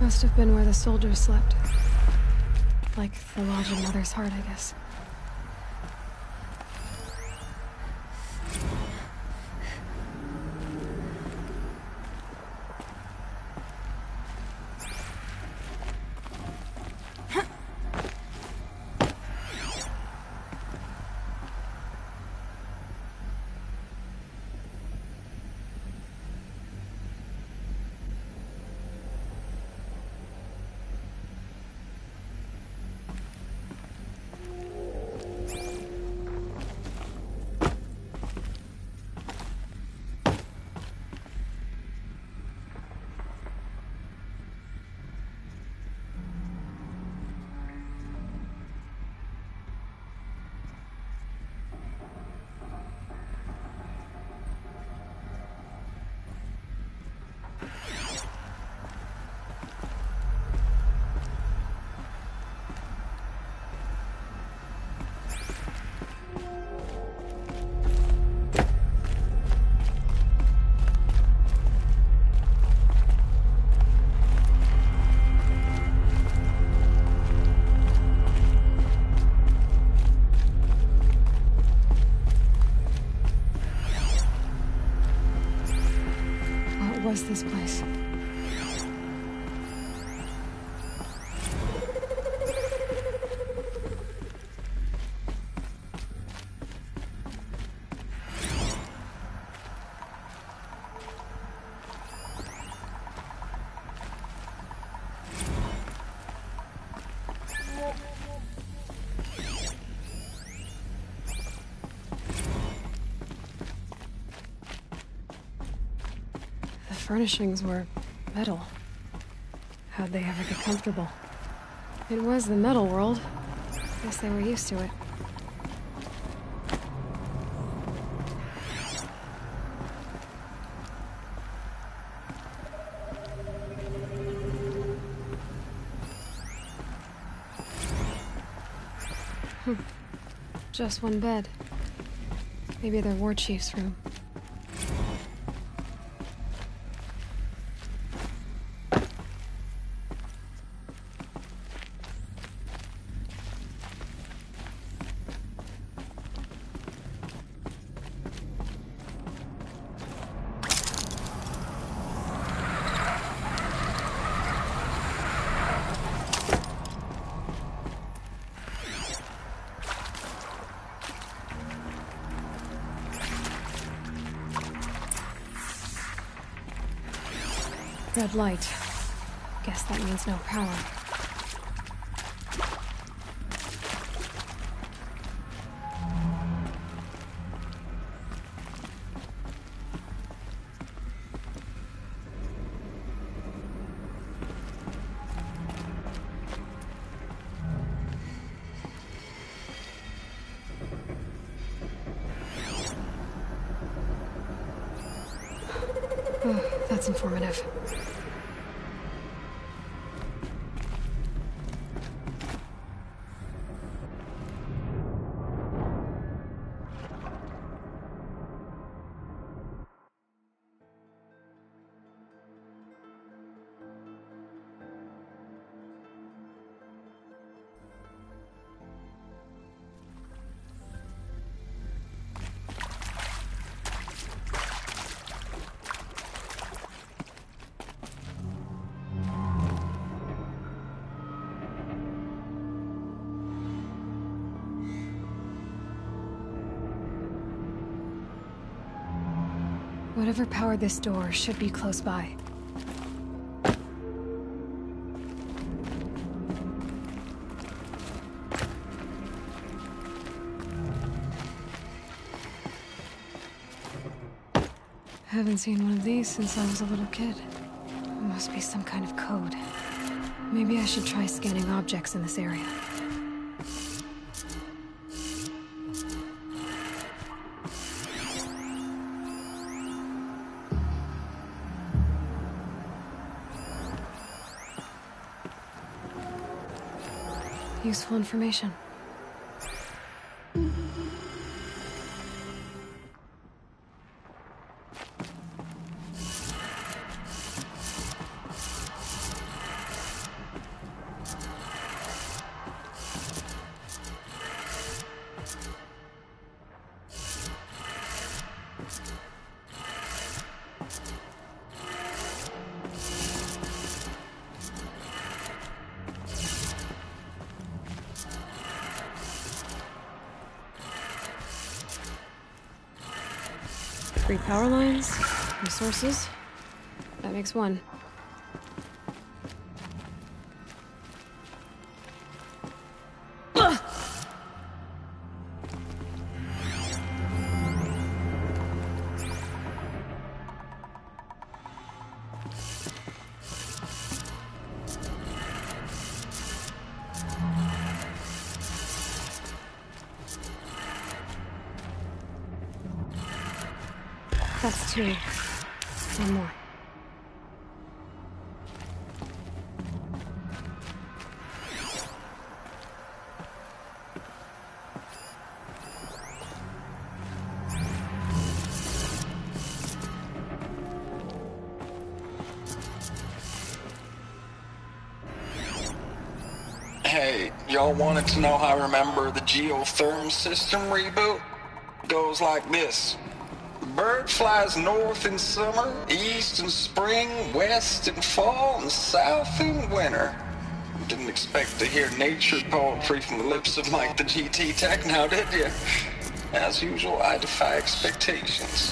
Must have been where the soldiers slept. Like the lodge in Mother's Heart, I guess. What was this place? Furnishings were metal. How'd they ever get comfortable? It was the metal world. Guess they were used to it. Just one bed. Maybe their war chief's room. Red light. Guess that means no power. Oh, that's informative. Whatever powered this door should be close by. Haven't seen one of these since I was a little kid. It must be some kind of code. Maybe I should try scanning objects in this area. Useful information. 3 power lines, resources. That makes 1. That's 2. 1 more. Hey, y'all wanted to know how I remember the geotherm system reboot? Goes like this. Bird flies north in summer, east in spring, west in fall, and south in winter. Didn't expect to hear nature poetry from the lips of Mike the GT Tech now, did you? As usual, I defy expectations.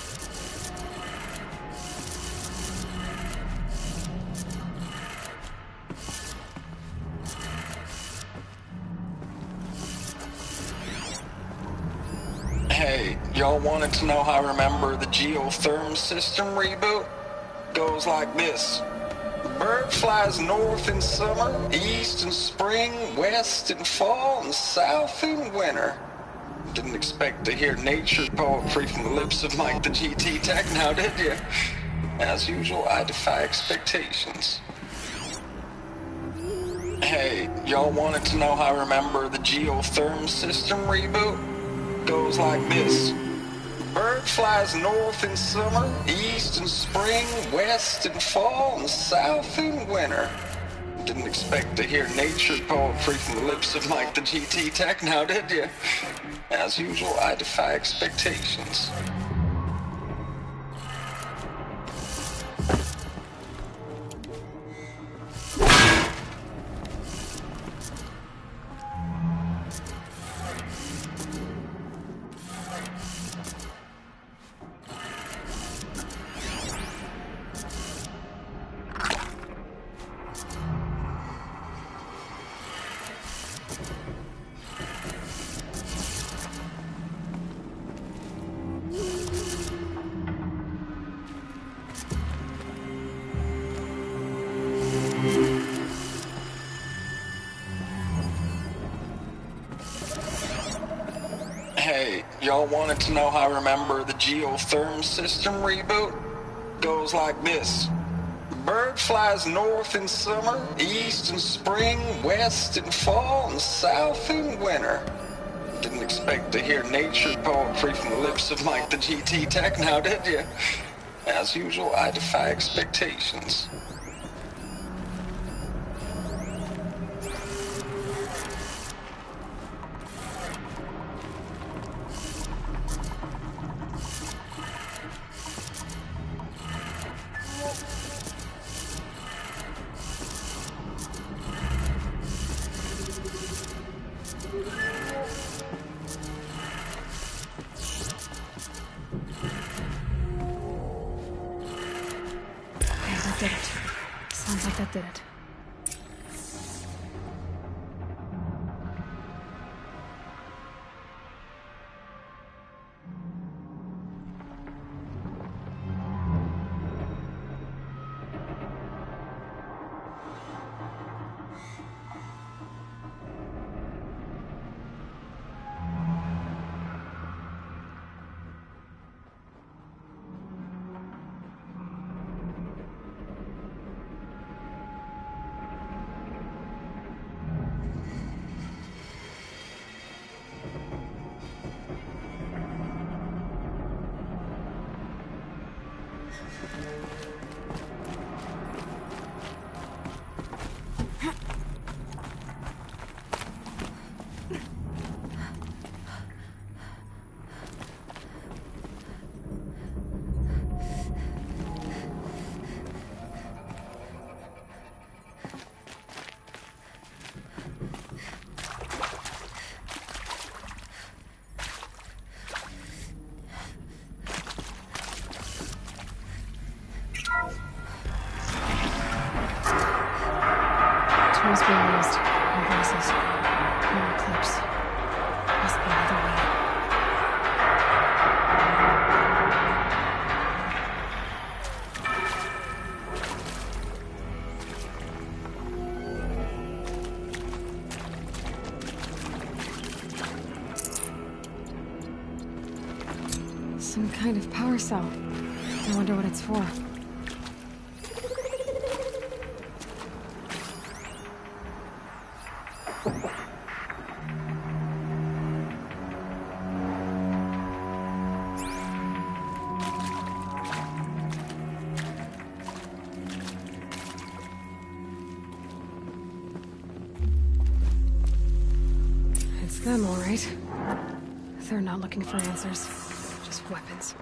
Hey, y'all wanted to know how I remember the geotherm system reboot? Goes like this. Bird flies north in summer, east in spring, west in fall, and south in winter. Didn't expect to hear nature poetry from the lips of Mike the GT Tech now, did you? As usual, I defy expectations. Hey, y'all wanted to know how I remember the geotherm system reboot? Goes like this. Bird flies north in summer, east in spring, west in fall, and south in winter. Didn't expect to hear nature poetry from the lips of Mike the GT Tech now, did you? As usual, I defy expectations. Hey, y'all wanted to know how I remember the geotherm system reboot? Goes like this. Bird flies north in summer, east in spring, west in fall, and south in winter. Didn't expect to hear nature poetry from the lips of Mike the GT Tech now, did you? As usual, I defy expectations. Did it. Sounds like that did it. Some kind of power cell. I wonder what it's for. It's them, all right. They're not looking for answers, just weapons.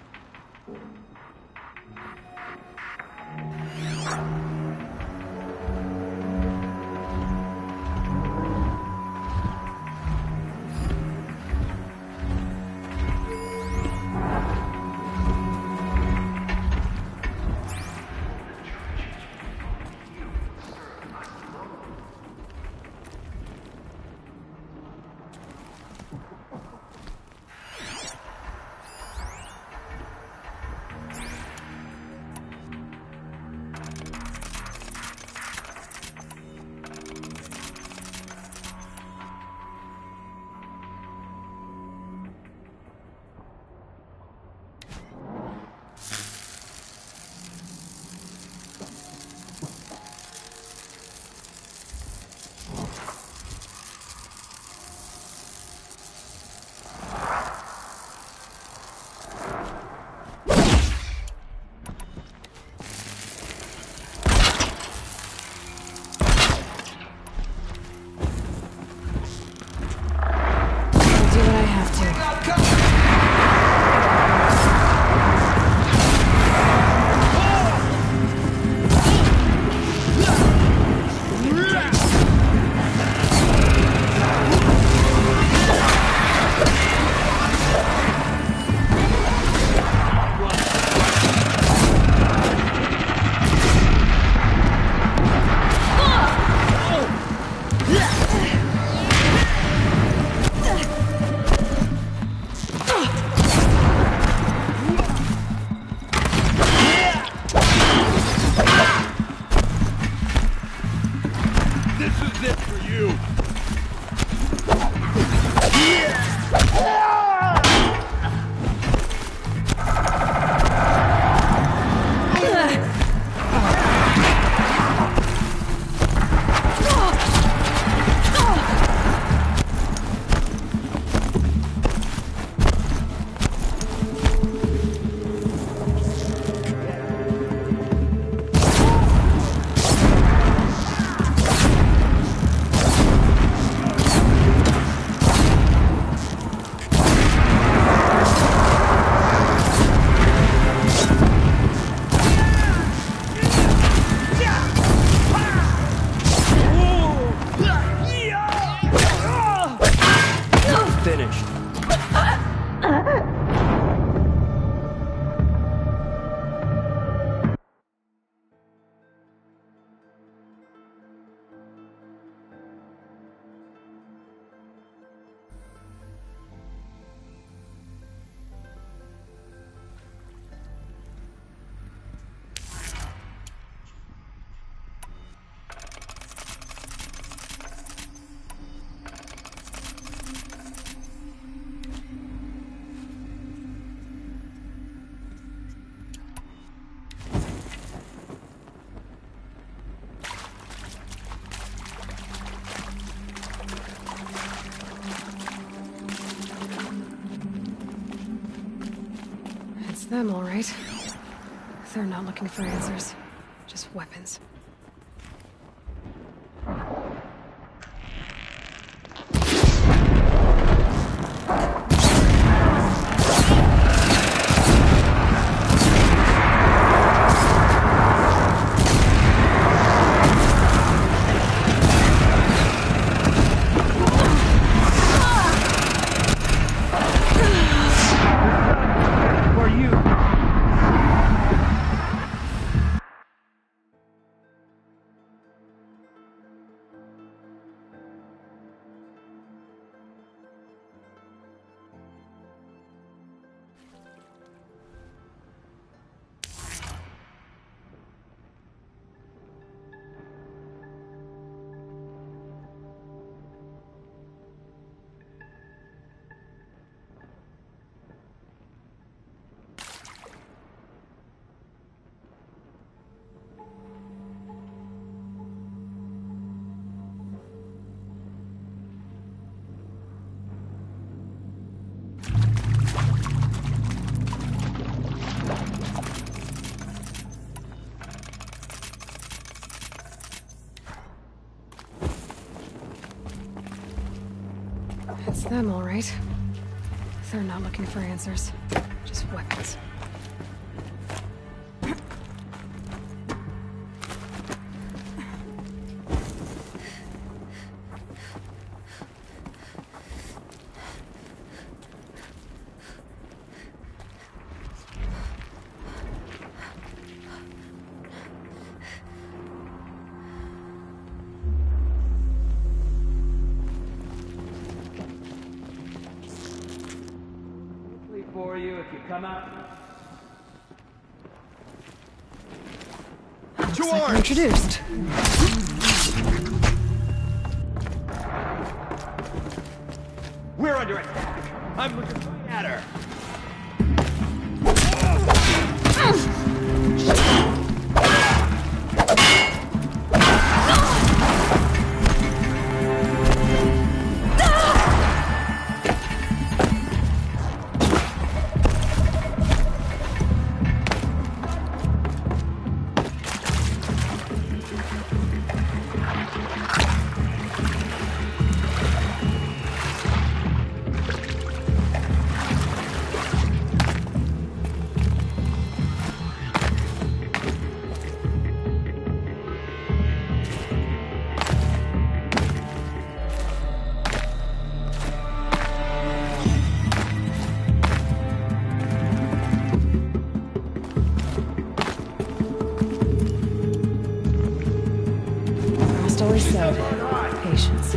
Them, all right. They're not looking for answers, just weapons. It's them, all right. They're not looking for answers, just weapons. For you if you come out. Looks like we're introduced. We're under attack. I'm looking right at her. Always said, patience.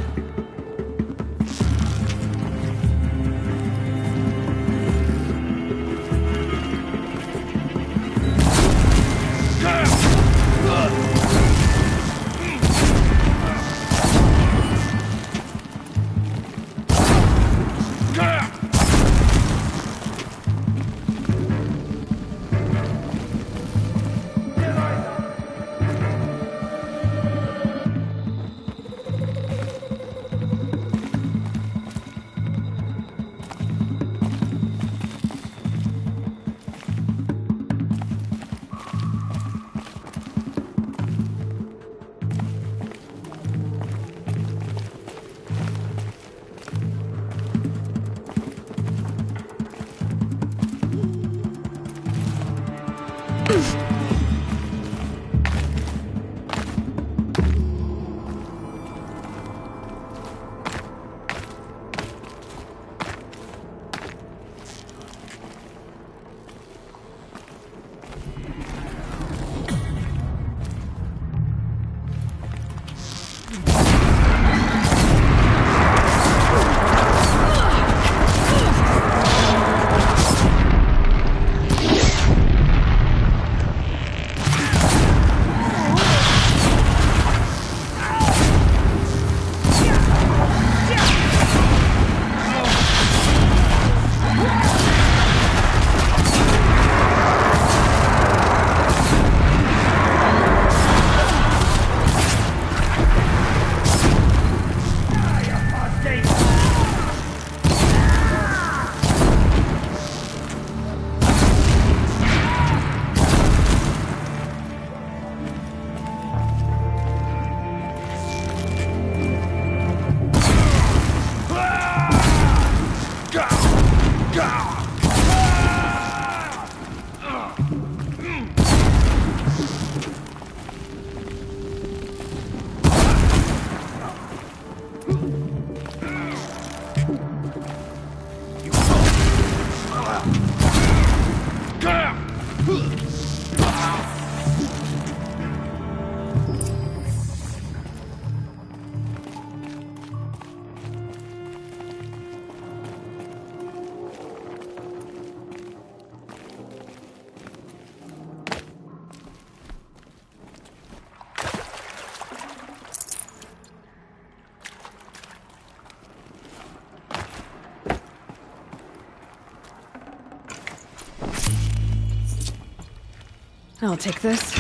I'll take this.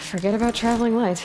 Forget about traveling light.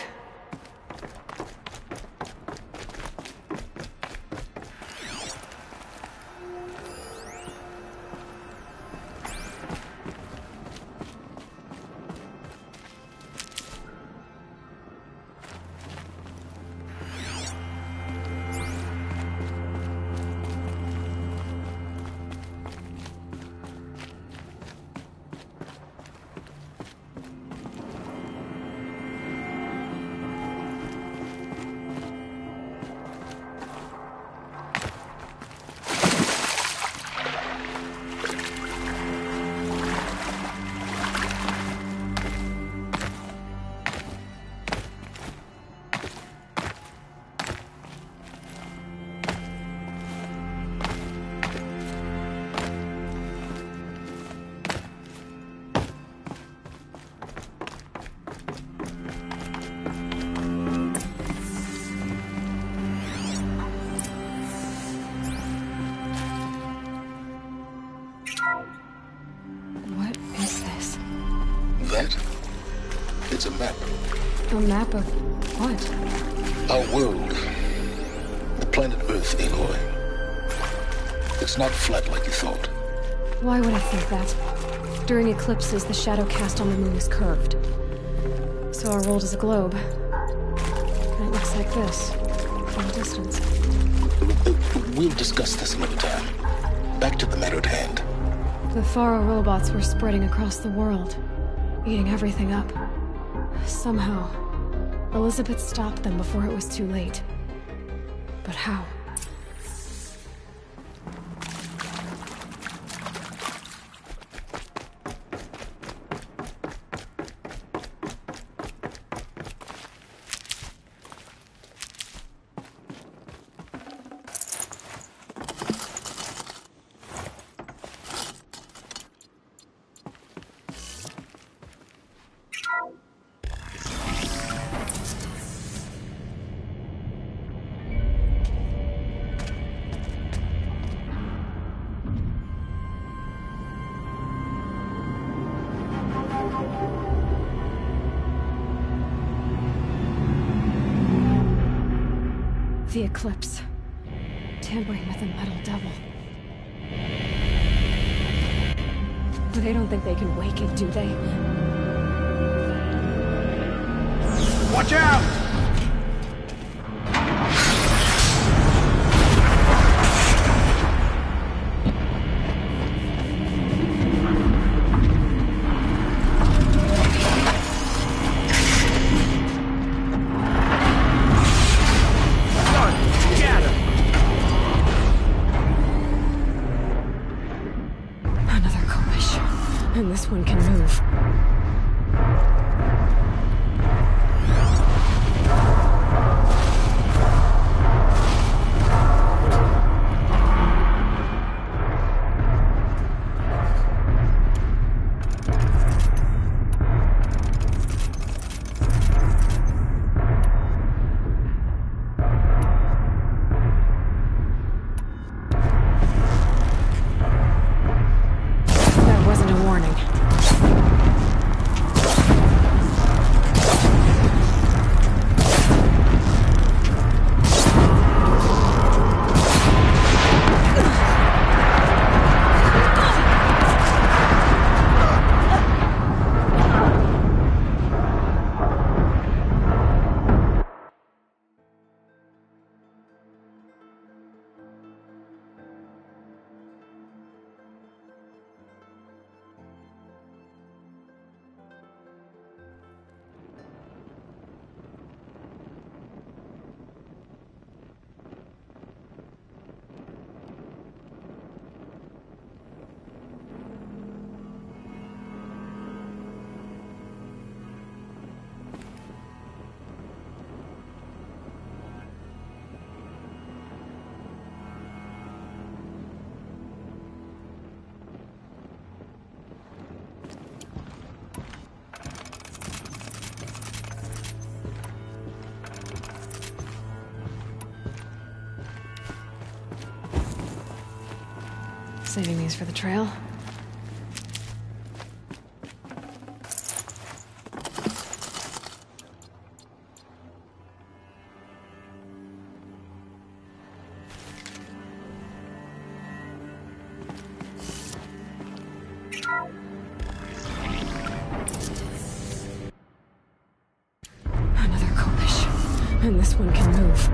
What is this? That? It's a map. A map of what? Our world. The planet Earth, Aloy. It's not flat like you thought. Why would I think that? During eclipses, the shadow cast on the moon is curved. So our world is a globe. And it looks like this, from a distance. We'll discuss this another time. Back to the matter at hand. The Faro robots were spreading across the world, eating everything up. Somehow, Elizabeth stopped them before it was too late. But how? The eclipse. Tampering with a metal devil. They don't think they can wake it, do they? Watch out! And this one can move. That wasn't a warning. Saving these for the trail. and this one can move.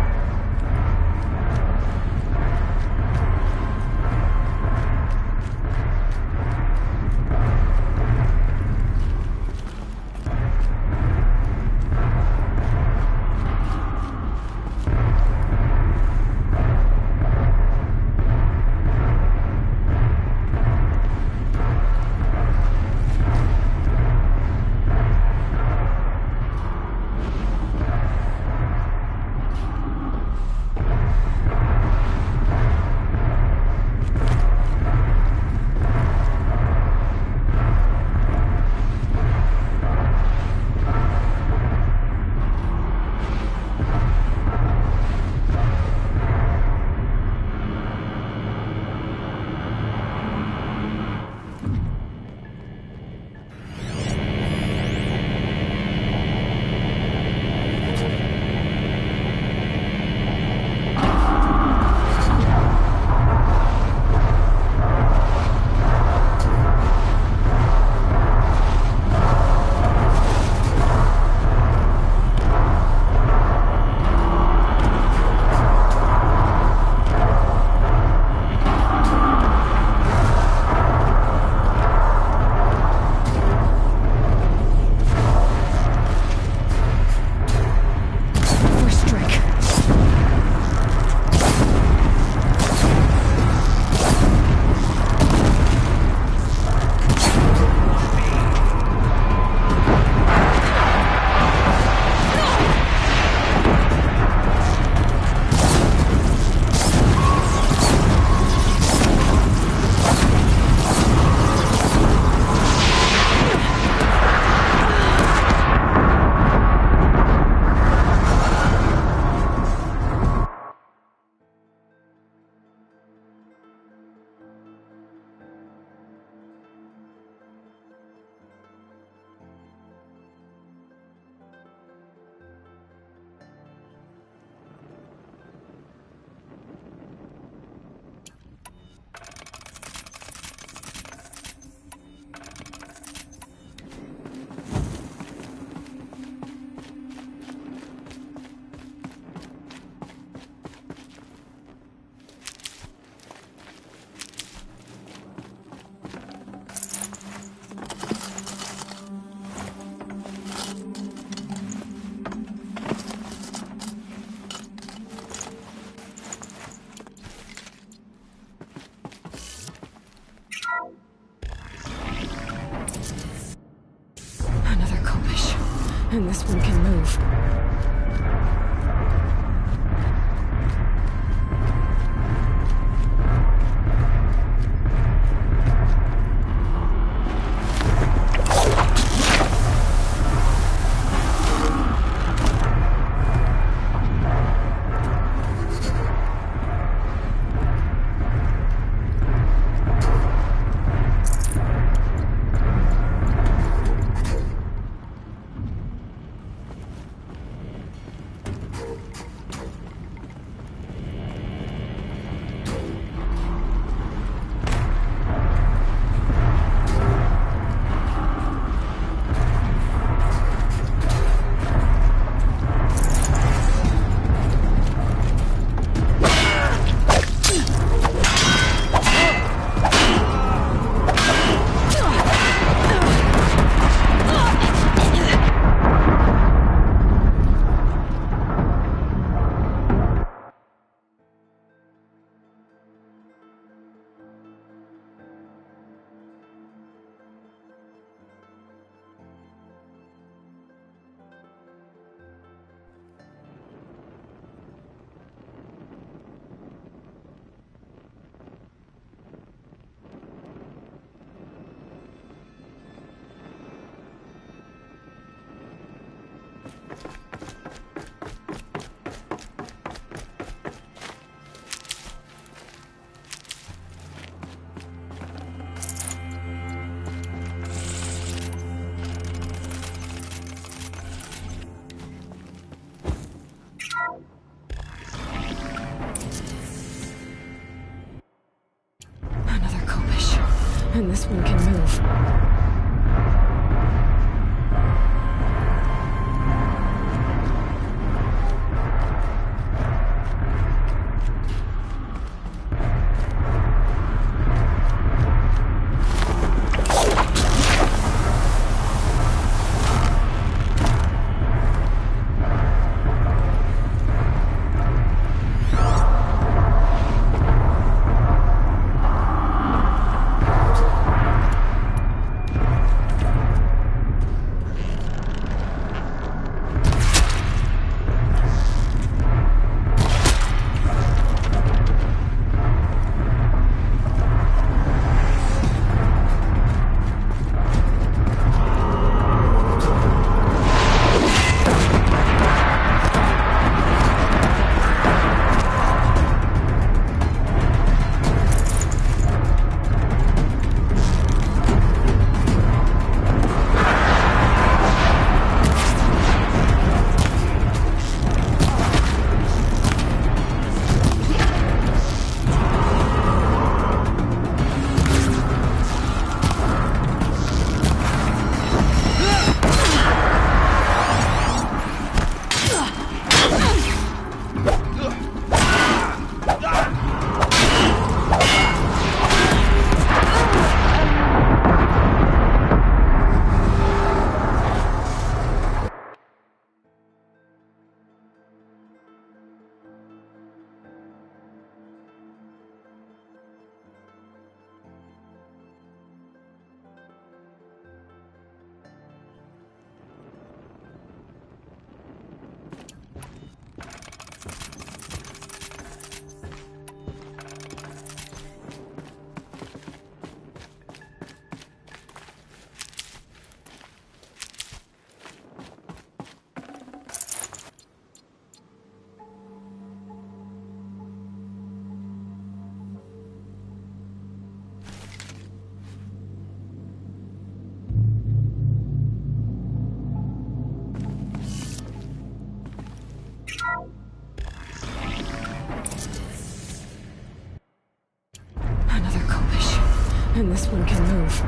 And this one can move. And this one can move. this one can move.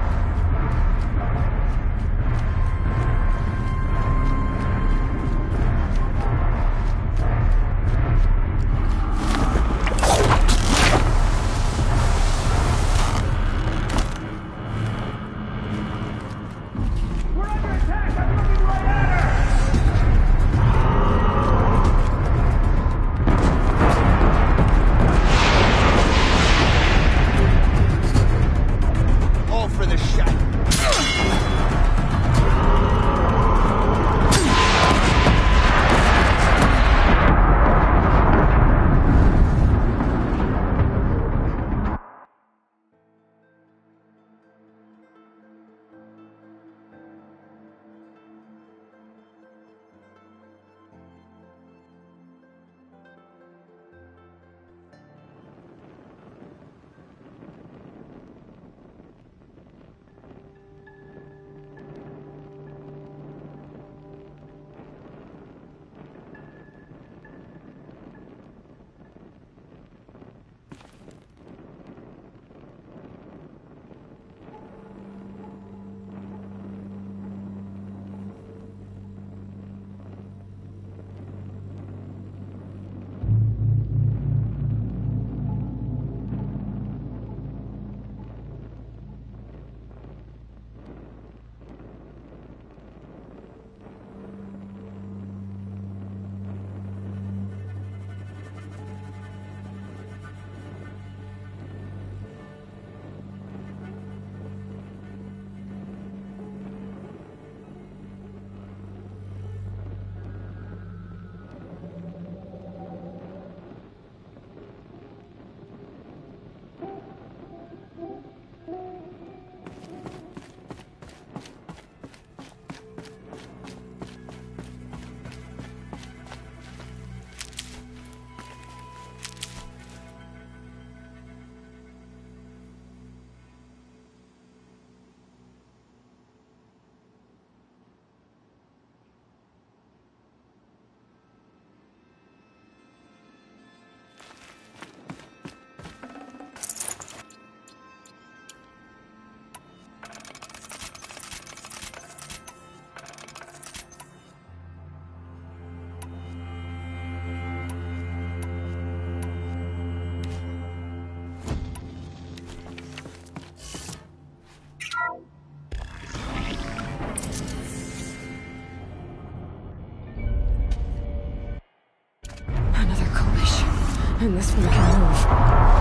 And this one can move.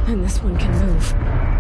and this one can move.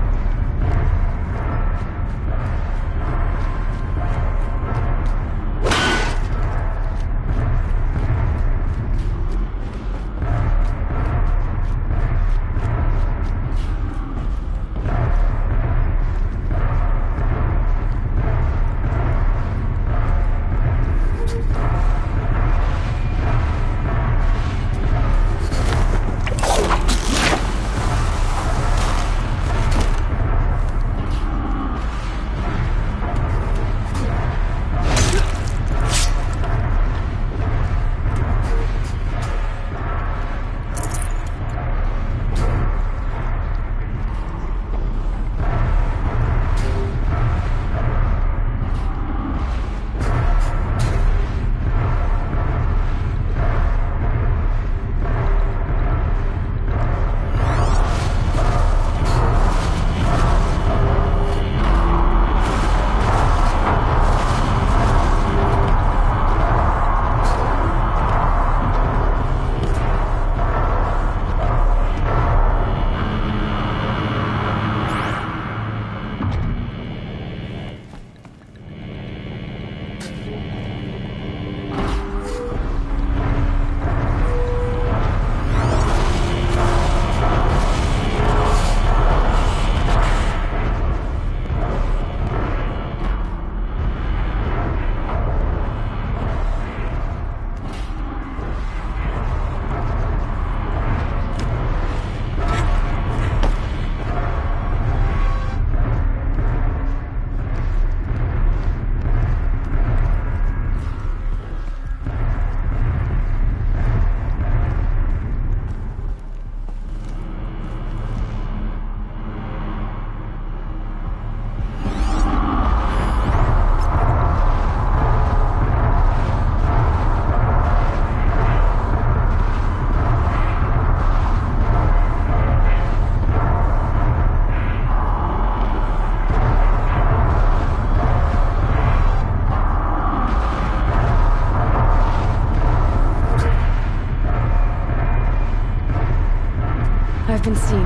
I've been seen.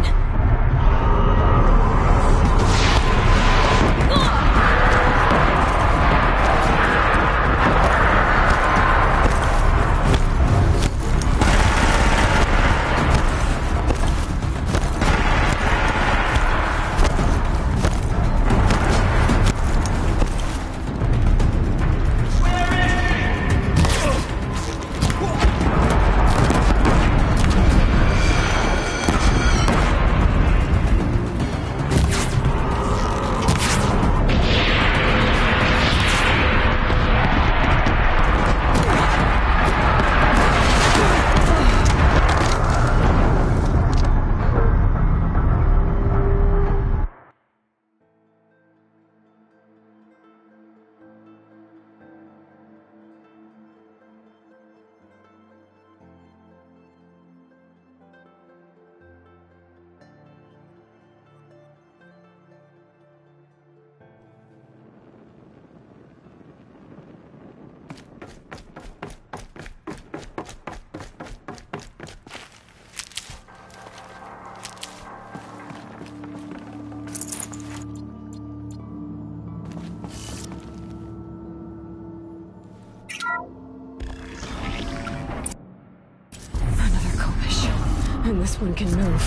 And this one can move.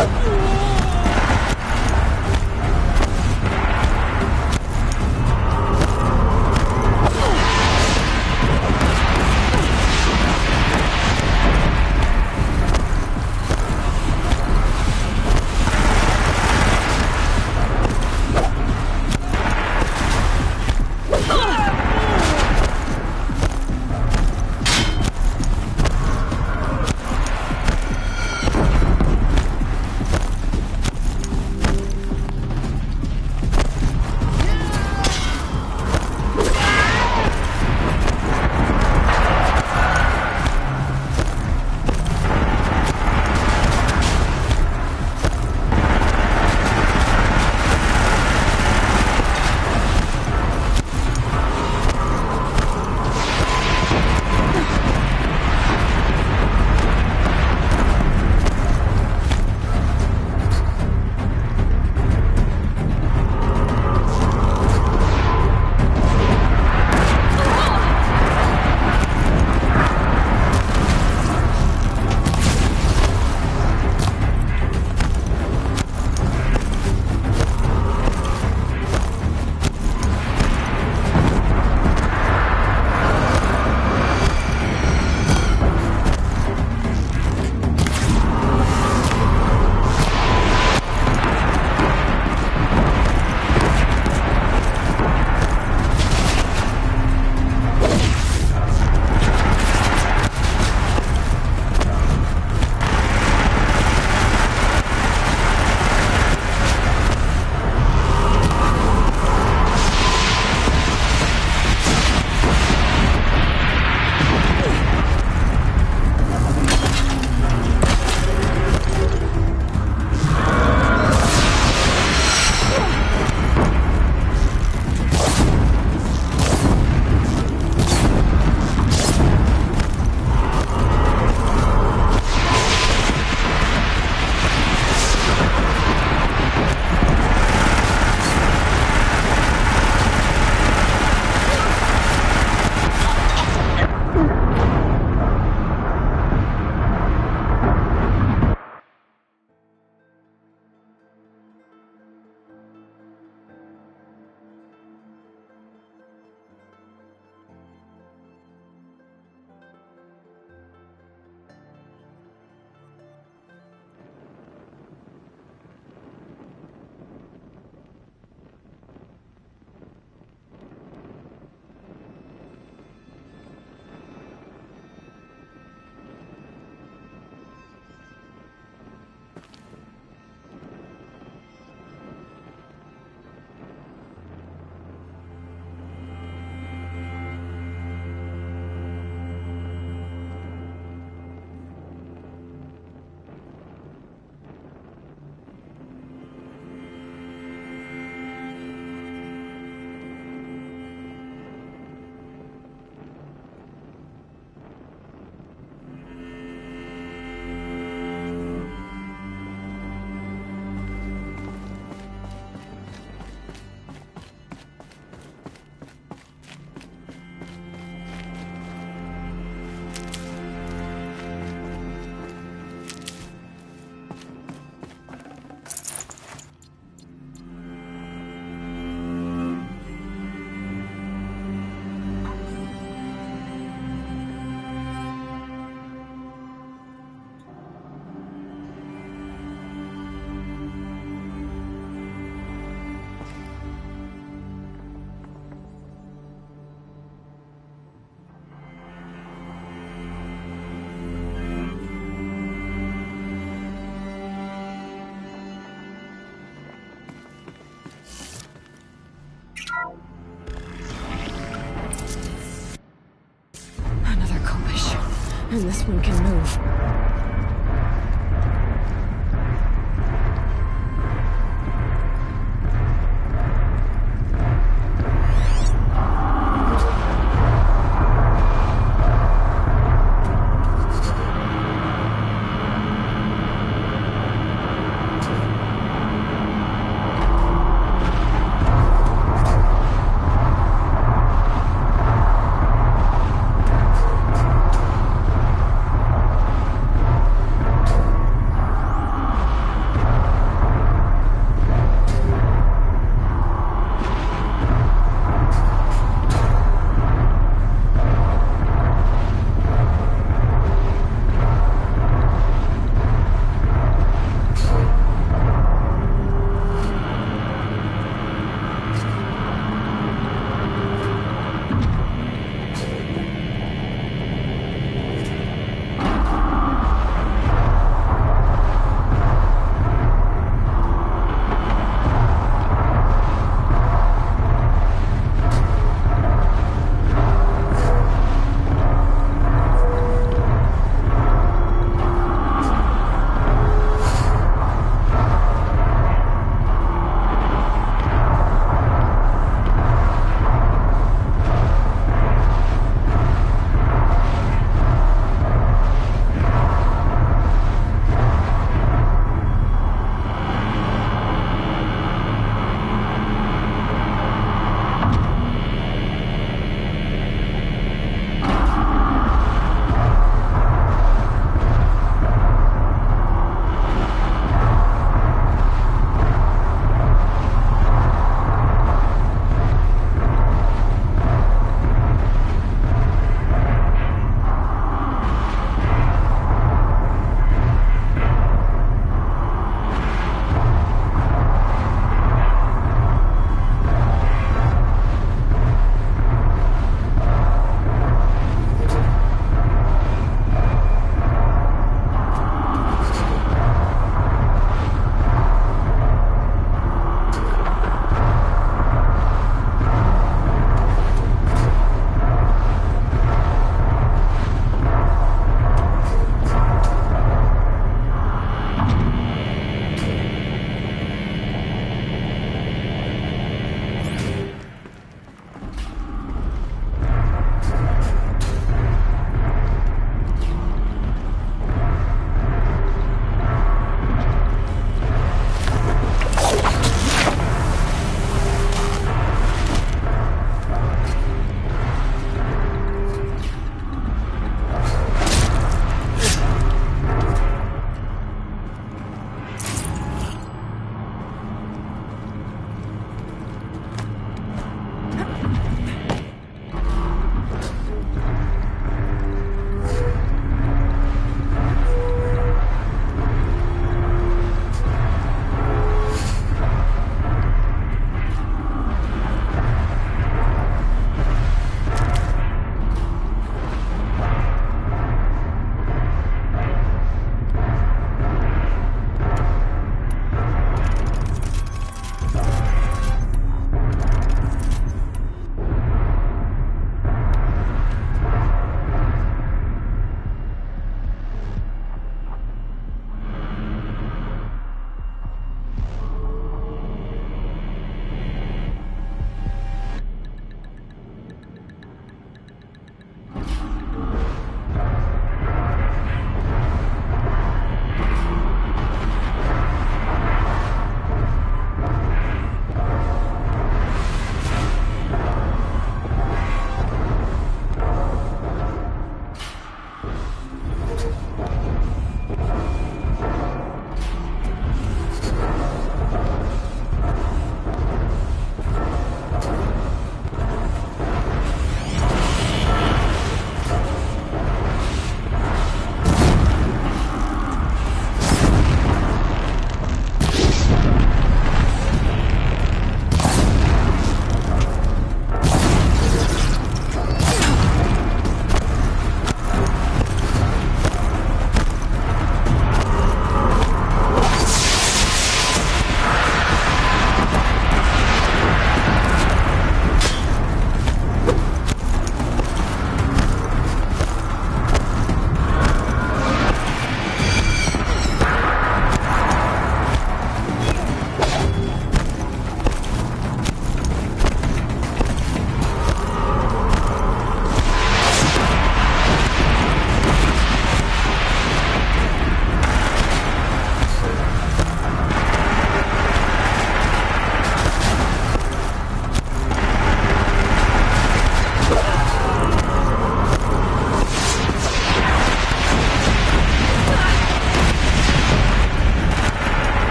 And this one can move.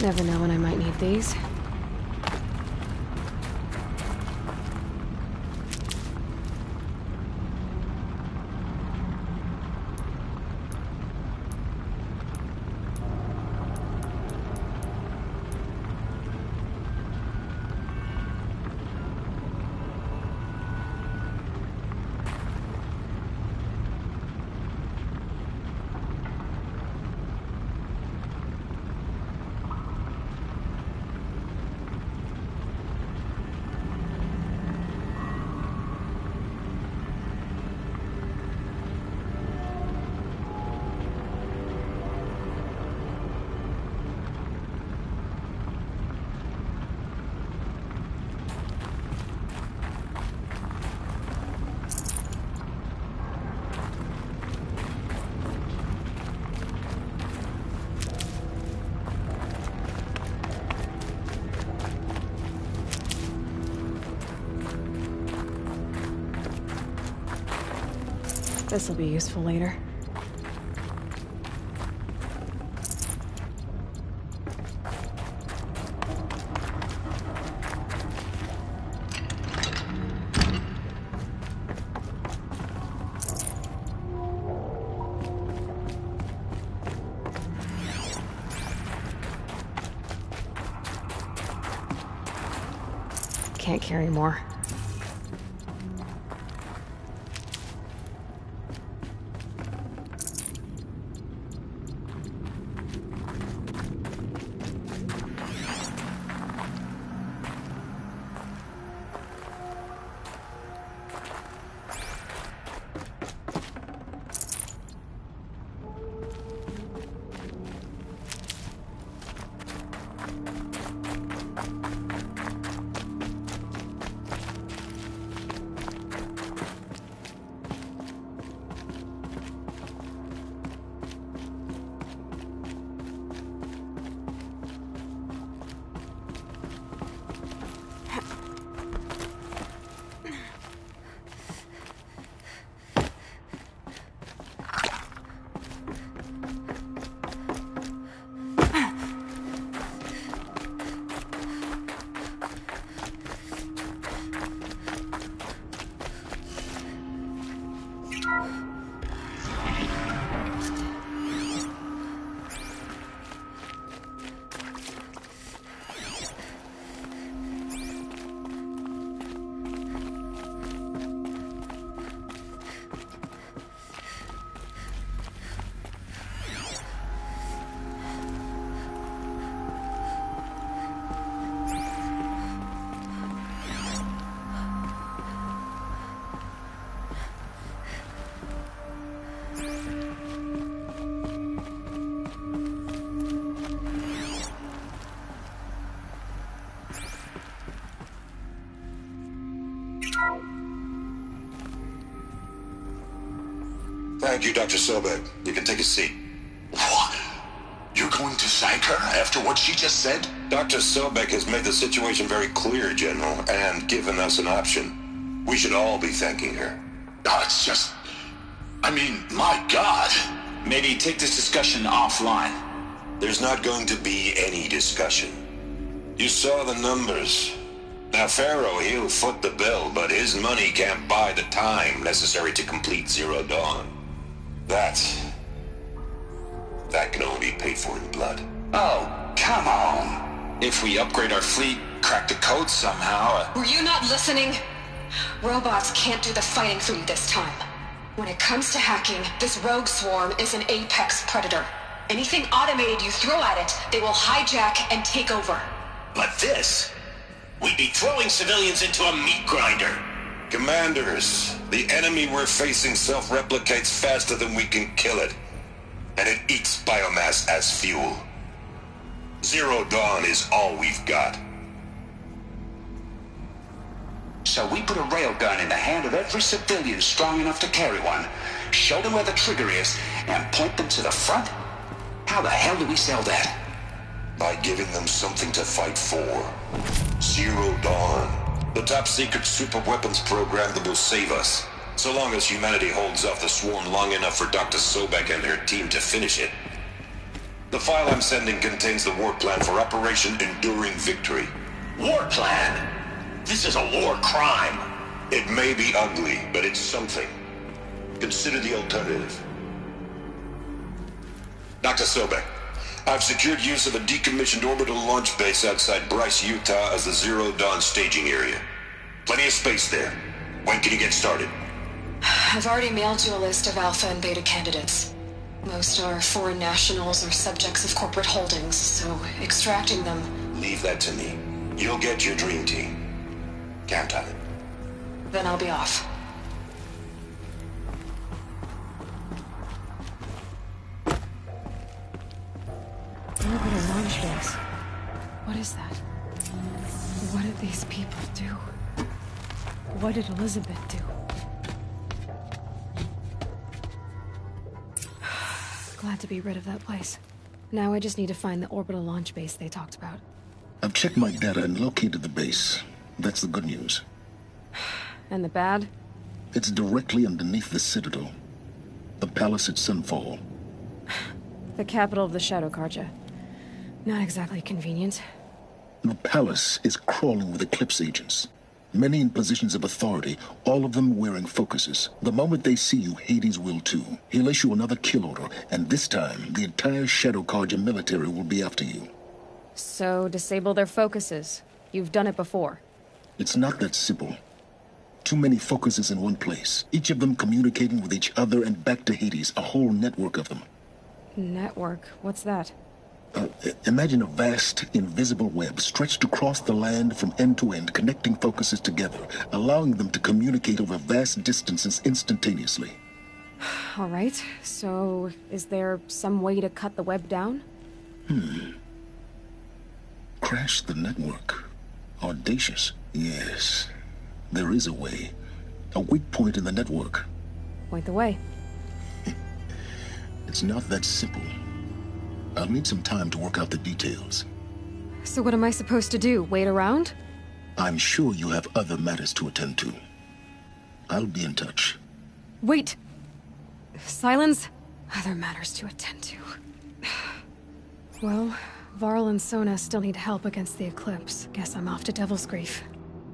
Never know when I might need these. This'll be useful later. Can't carry more. Thank you, Dr. Sobek. You can take a seat. What? You're going to thank her after what she just said? Dr. Sobek has made the situation very clear, General, and given us an option. We should all be thanking her. Oh, it's just... I mean, my God. Maybe take this discussion offline. There's not going to be any discussion. You saw the numbers. Now, Pharaoh, he'll foot the bill, but his money can't buy the time necessary to complete Zero Dawn. That can only be paid for in blood. Oh, come on. If we upgrade our fleet, crack the code somehow... Were you not listening? Robots can't do the fighting for you this time. When it comes to hacking, this rogue swarm is an apex predator. Anything automated you throw at it, they will hijack and take over. But this... we'd be throwing civilians into a meat grinder. Commanders, the enemy we're facing self-replicates faster than we can kill it. And it eats biomass as fuel. Zero Dawn is all we've got. So we put a railgun in the hand of every civilian strong enough to carry one, show them where the trigger is, and point them to the front? How the hell do we sell that? By giving them something to fight for. Zero Dawn. The top-secret super-weapons program that will save us. So long as humanity holds off the swarm long enough for Dr. Sobek and her team to finish it. The file I'm sending contains the war plan for Operation Enduring Victory. War plan? This is a war crime. It may be ugly, but it's something. Consider the alternative. Dr. Sobek, I've secured use of a decommissioned orbital launch base outside Bryce, Utah as the Zero Dawn staging area. Plenty of space there. When can you get started? I've already mailed you a list of Alpha and Beta candidates. Most are foreign nationals or subjects of corporate holdings, so extracting them... Leave that to me. You'll get your dream team. Count on it. Then I'll be off. Orbital launch base. What is that? What did these people do? What did Elizabeth do? Glad to be rid of that place. Now I just need to find the orbital launch base they talked about. I've checked my data and located the base. That's the good news. And the bad? It's directly underneath the Citadel. The palace at Sunfall. The capital of the Shadow Carja. Not exactly convenient. The palace is crawling with Eclipse agents. Many in positions of authority, all of them wearing focuses. The moment they see you, Hades will too. He'll issue another kill order, and this time, the entire Shadow Carja military will be after you. So, disable their focuses. You've done it before. It's not that simple. Too many focuses in one place, each of them communicating with each other and back to Hades, a whole network of them. Network? What's that? Imagine a vast, invisible web stretched across the land from end to end, connecting focuses together, allowing them to communicate over vast distances instantaneously. All right, so is there some way to cut the web down? Crash the network. Audacious. Yes, there is a way. A weak point in the network. Point the way. It's not that simple. I'll need some time to work out the details. So what am I supposed to do? Wait around? I'm sure you have other matters to attend to. I'll be in touch. Wait! Silence? Other matters to attend to. Well, Varl and Sona still need help against the Eclipse. Guess I'm off to Devil's Grief.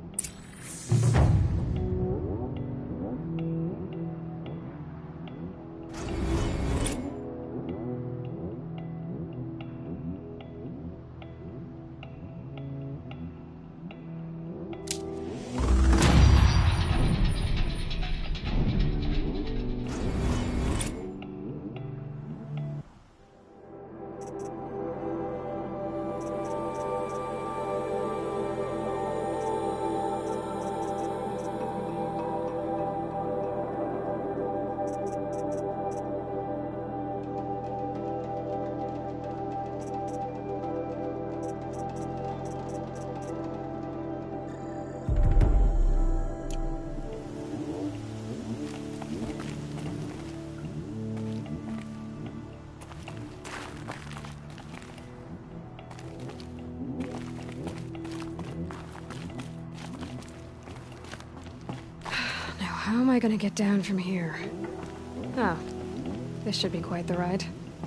How am I gonna get down from here? Oh, this should be quite the ride.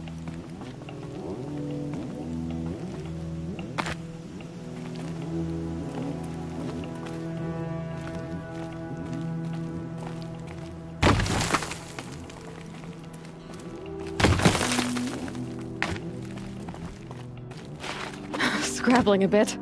Scrabbling a bit.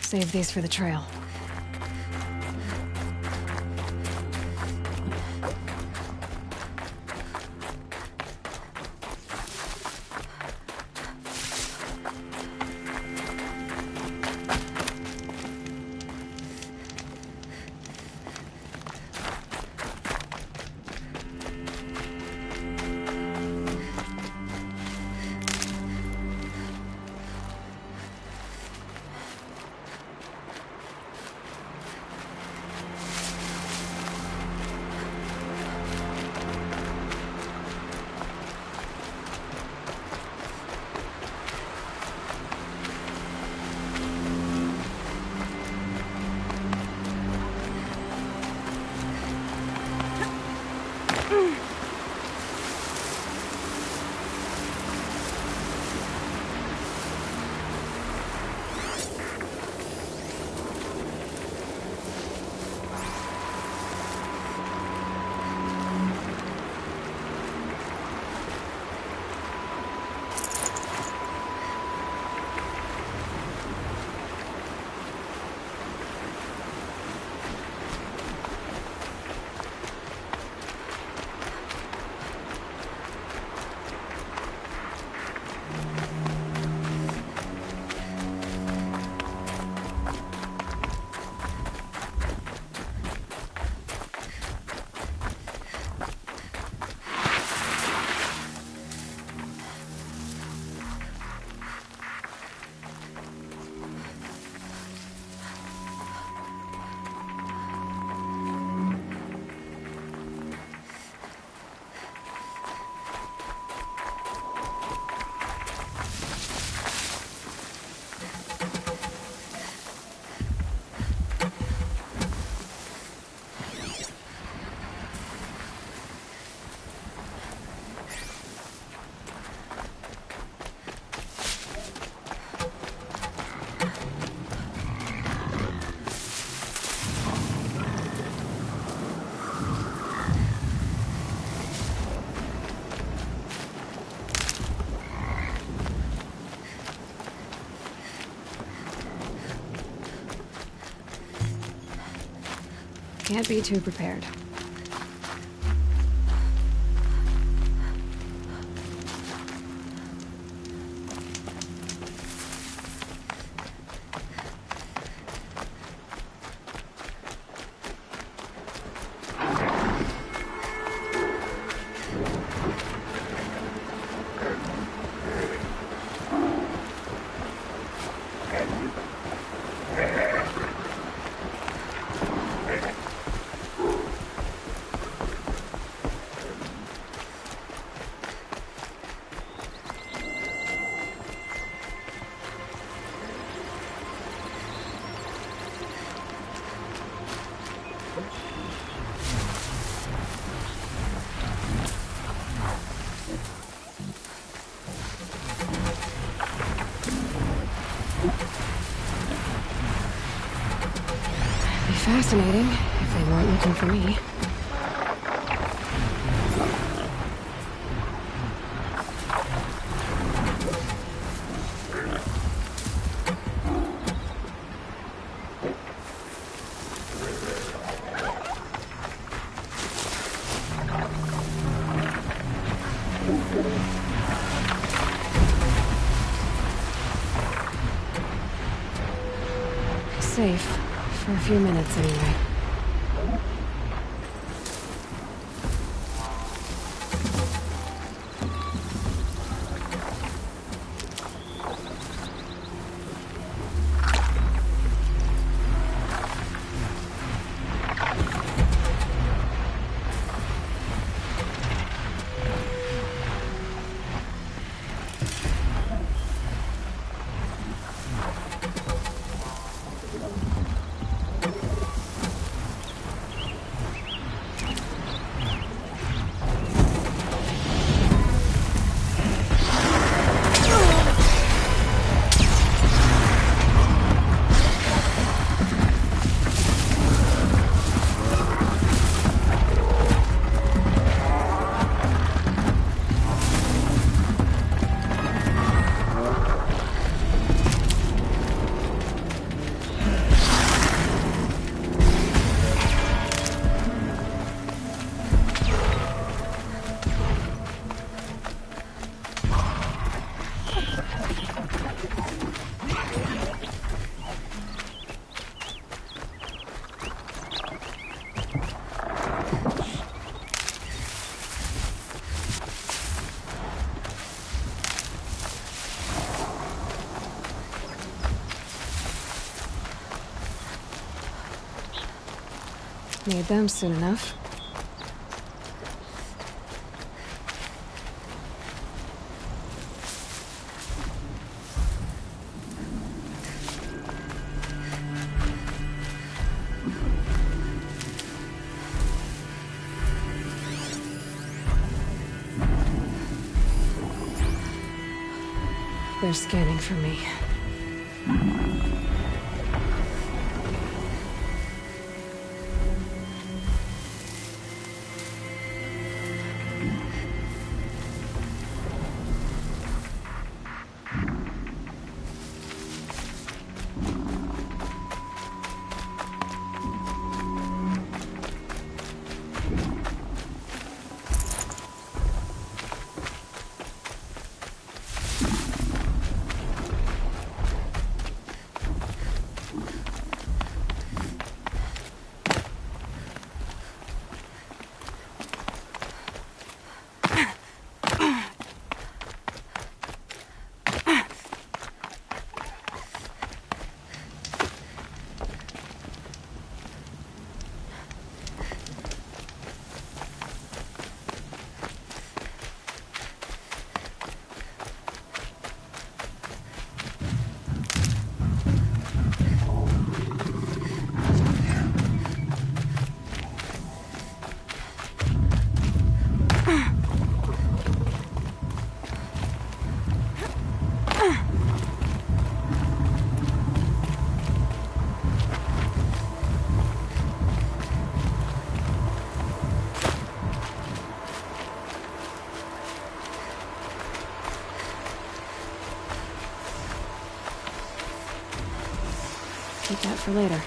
save these for the trail. Can't be too prepared. Fascinating, if they weren't looking for me. Safe. For a few minutes, anyway. Need them soon enough. They're scanning for me. Keep that for later.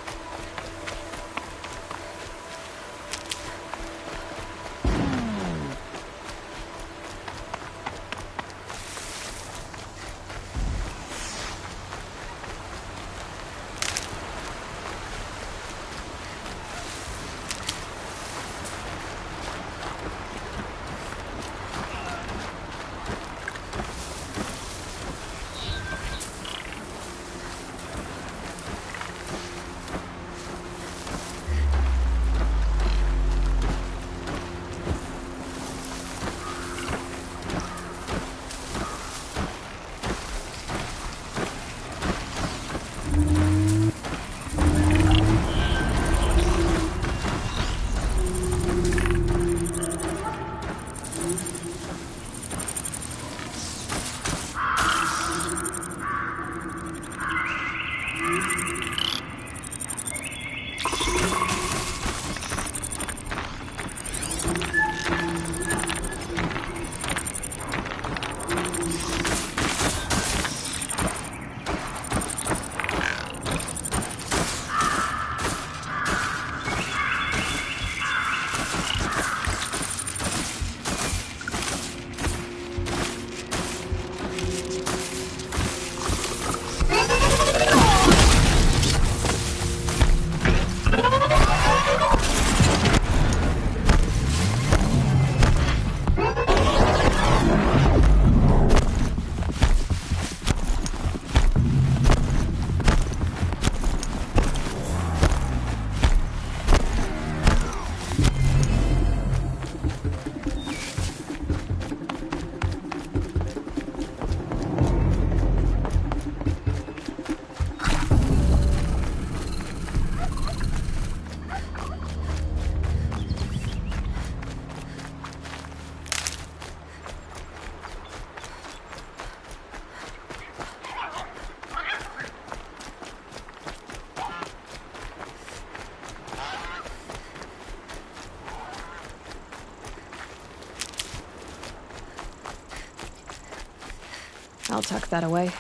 I'll tuck that away.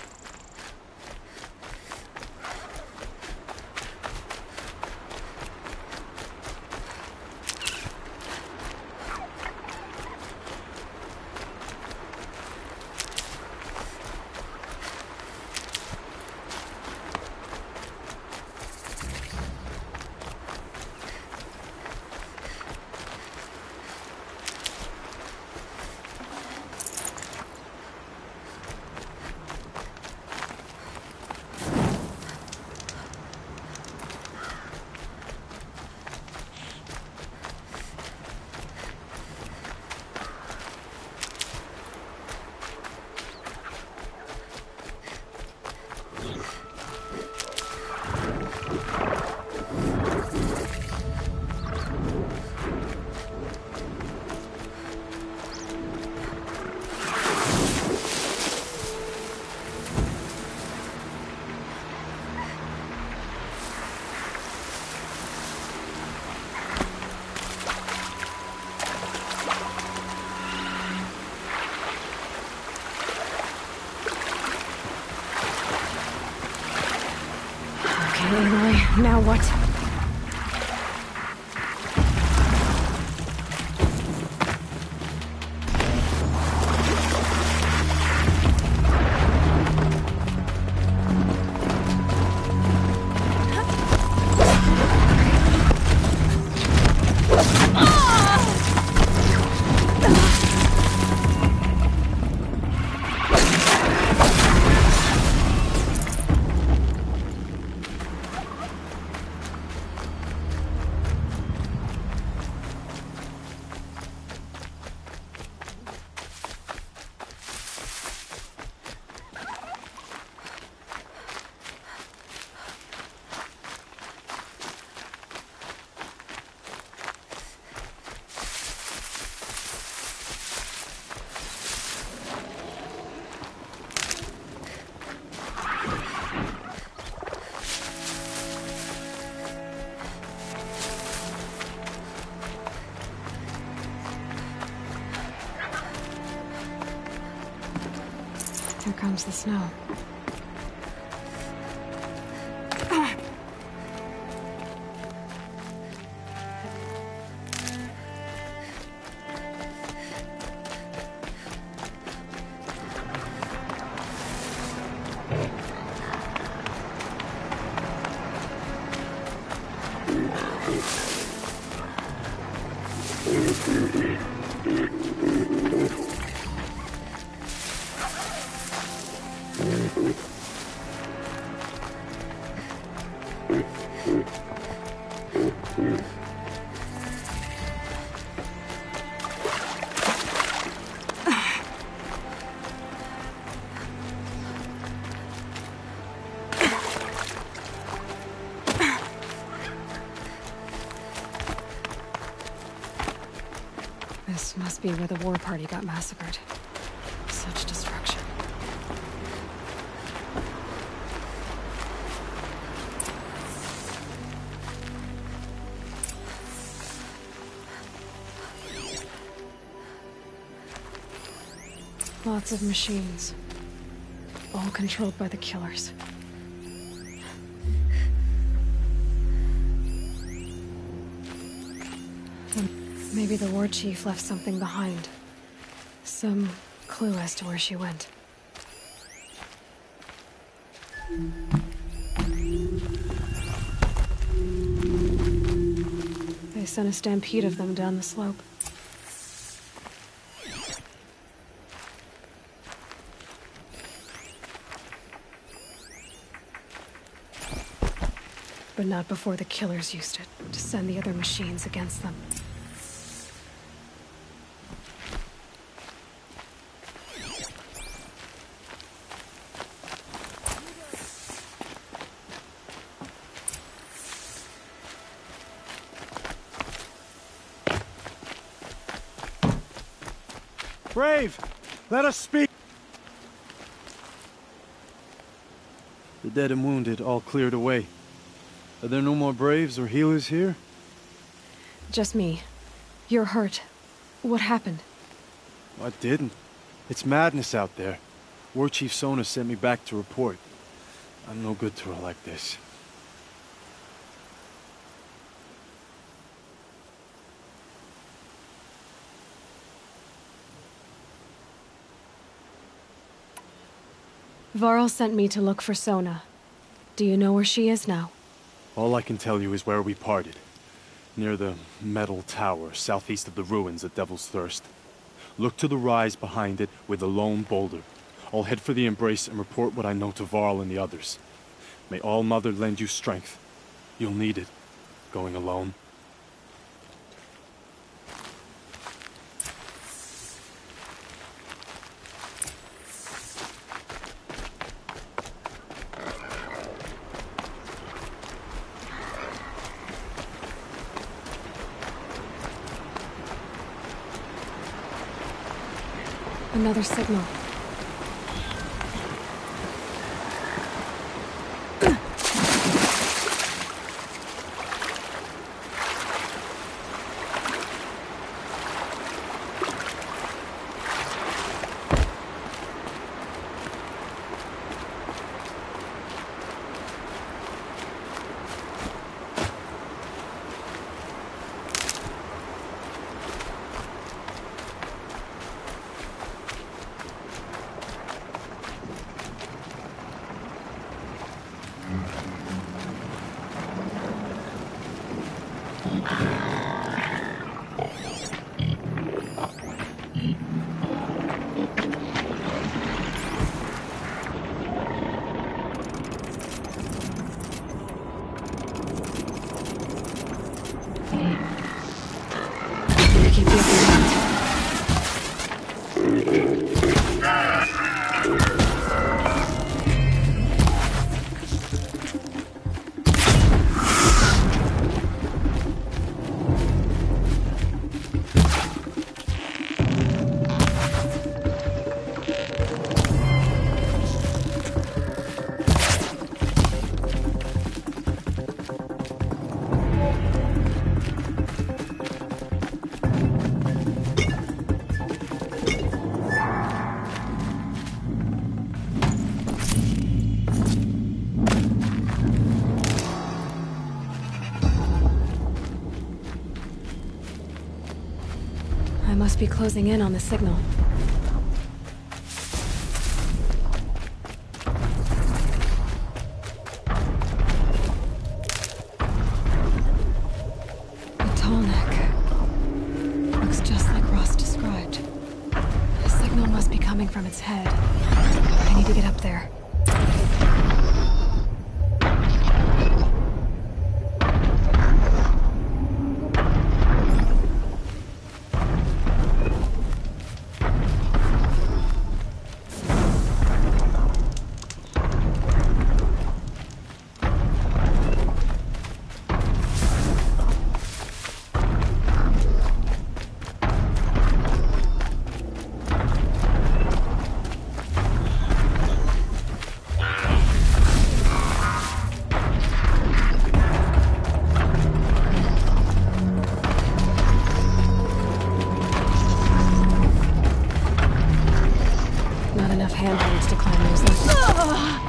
Aloy, now what? Here comes the snow. This must be where the war party got massacred. Such destruction. Lots of machines. All controlled by the killers. Maybe the war chief left something behind. Some clue as to where she went. They sent a stampede of them down the slope. But not before the killers used it to send the other machines against them. Brave! Let us speak! The dead and wounded all cleared away. Are there no more Braves or healers here? Just me. You're hurt. What happened? I didn't. It's madness out there. War Chief Sona sent me back to report. I'm no good to her like this. Varl sent me to look for Sona. Do you know where she is now? All I can tell you is where we parted. Near the metal tower, southeast of the ruins at Devil's Thirst. Look to the rise behind it with a lone boulder. I'll head for the Embrace and report what I know to Varl and the others. May All Mother lend you strength. You'll need it, going alone. Another signal. be closing in on the signal. The tall neck. Looks just like Ross described. The signal must be coming from its head. I need to get up there. Handholds to climb those levels.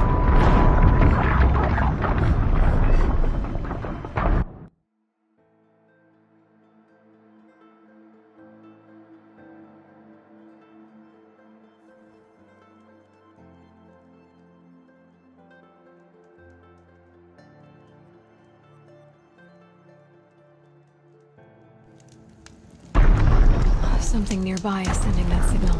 Something nearby is sending that signal.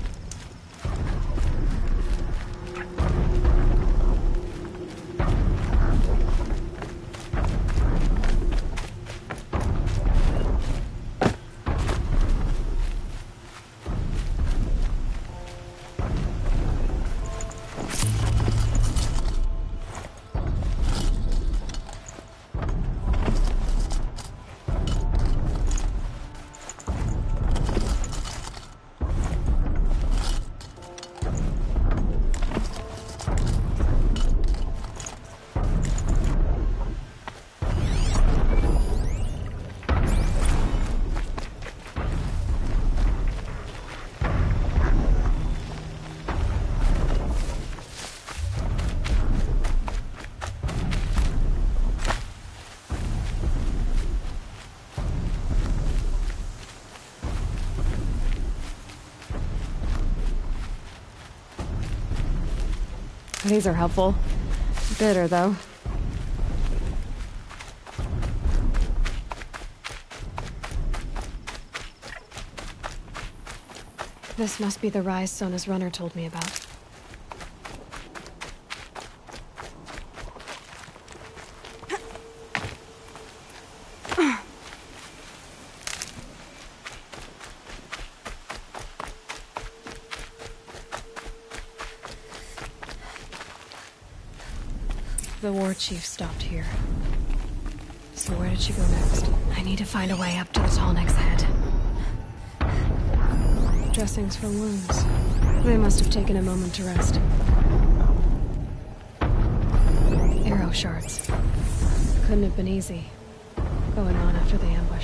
These are helpful. Bitter, though. This must be the rise Sona's runner told me about. The war chief stopped here. So where did she go next? I need to find a way up to the tall neck's head. Dressings for wounds. They must have taken a moment to rest. Arrow shards. Couldn't have been easy, going on after the ambush.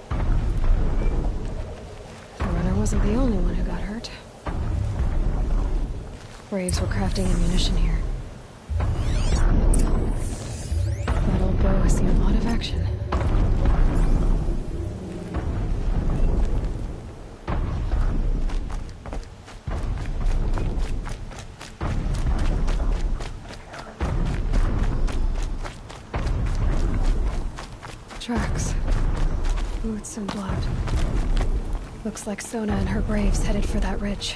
The runner wasn't the only one who got hurt. Braves were crafting ammunition here. That old bow has seen a lot of action. Tracks. Boots and blood. Looks like Sona and her braves headed for that ridge.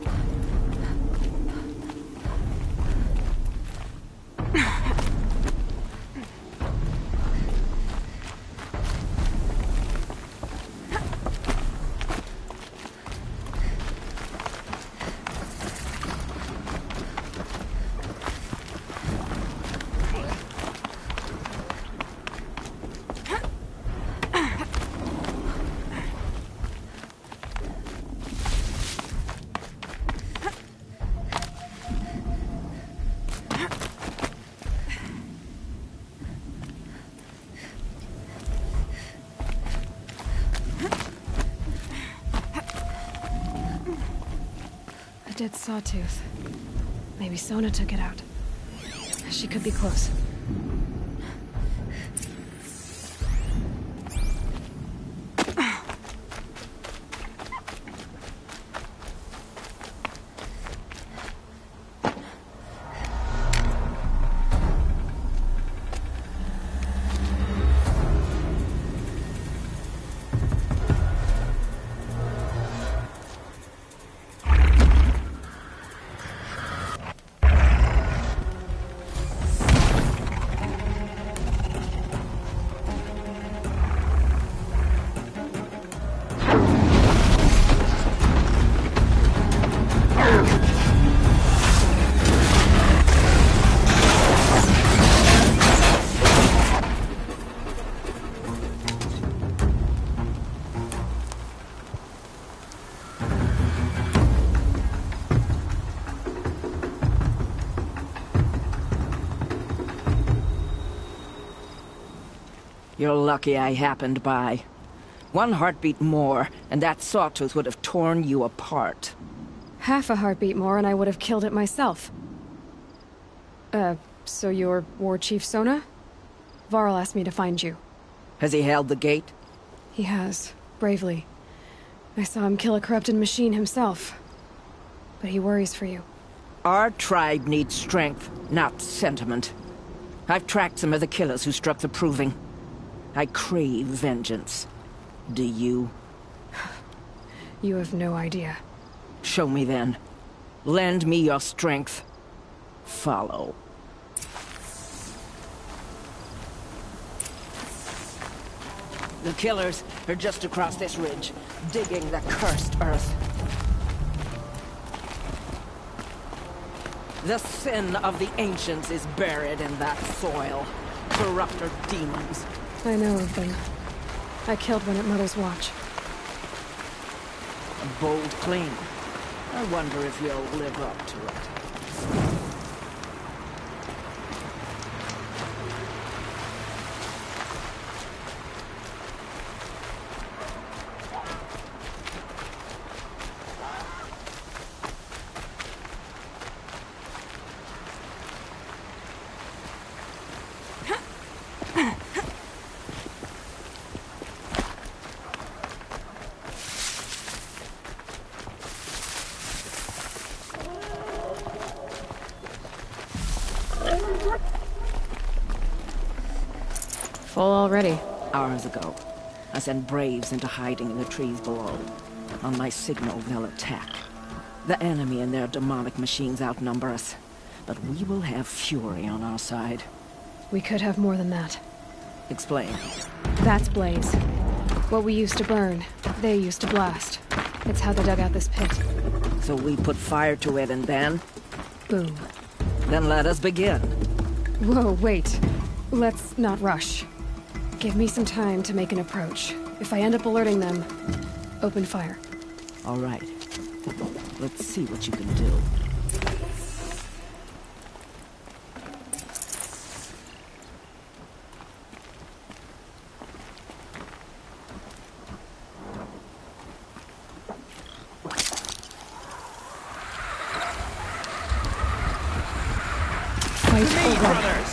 A dead sawtooth. Maybe Sona took it out. She could be close. You're lucky I happened by. One heartbeat more, and that sawtooth would have torn you apart. Half a heartbeat more and I would have killed it myself. So you're War Chief Sona? Varl asked me to find you. Has he held the gate? He has, bravely. I saw him kill a corrupted machine himself. But he worries for you. Our tribe needs strength, not sentiment. I've tracked some of the killers who struck the Proving. I crave vengeance. Do you? You have no idea. Show me then. Lend me your strength. Follow. The killers are just across this ridge, digging the cursed earth. The sin of the ancients is buried in that soil. Corrupter demons. I know of them. I killed one at Mother's Watch. A bold claim. I wonder if you'll live up to it. Full already. Hours ago, I sent Braves into hiding in the trees below. On my signal, they'll attack. The enemy and their demonic machines outnumber us, but we will have fury on our side. We could have more than that. Explain. That's Blaze. What we used to burn, they used to blast. It's how they dug out this pit. So we put fire to it and then? Boom. Then let us begin. Whoa, wait. Let's not rush. Give me some time to make an approach. If I end up alerting them, open fire. All right. Let's see what you can do. Fight over.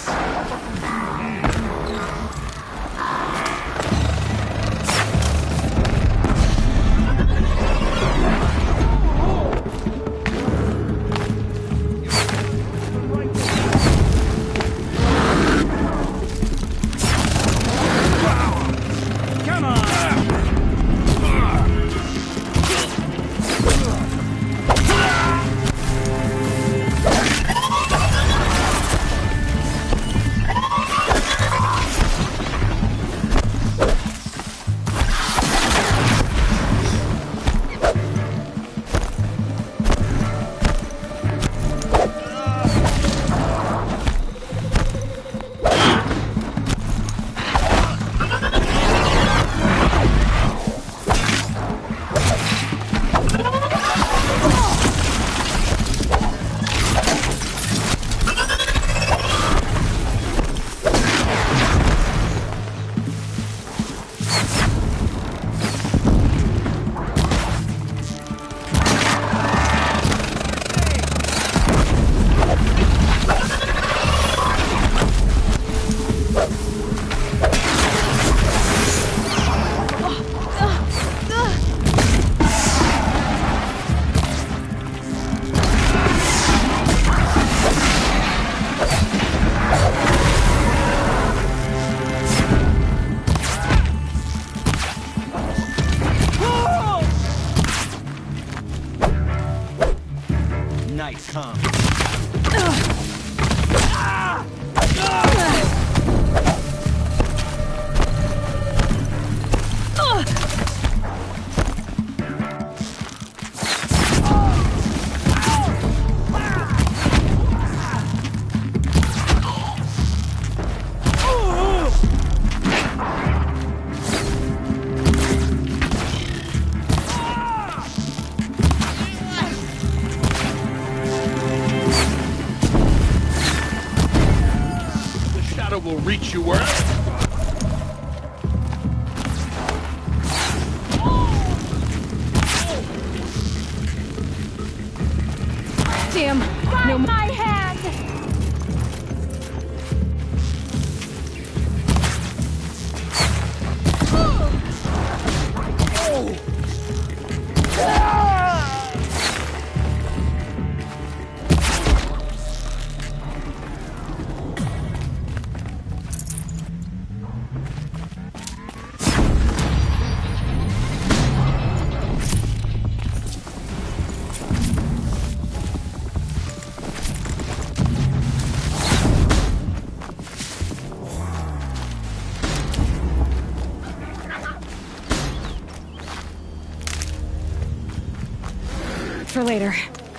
Nice, huh? Will reach you wherever. No more. My hand! For later.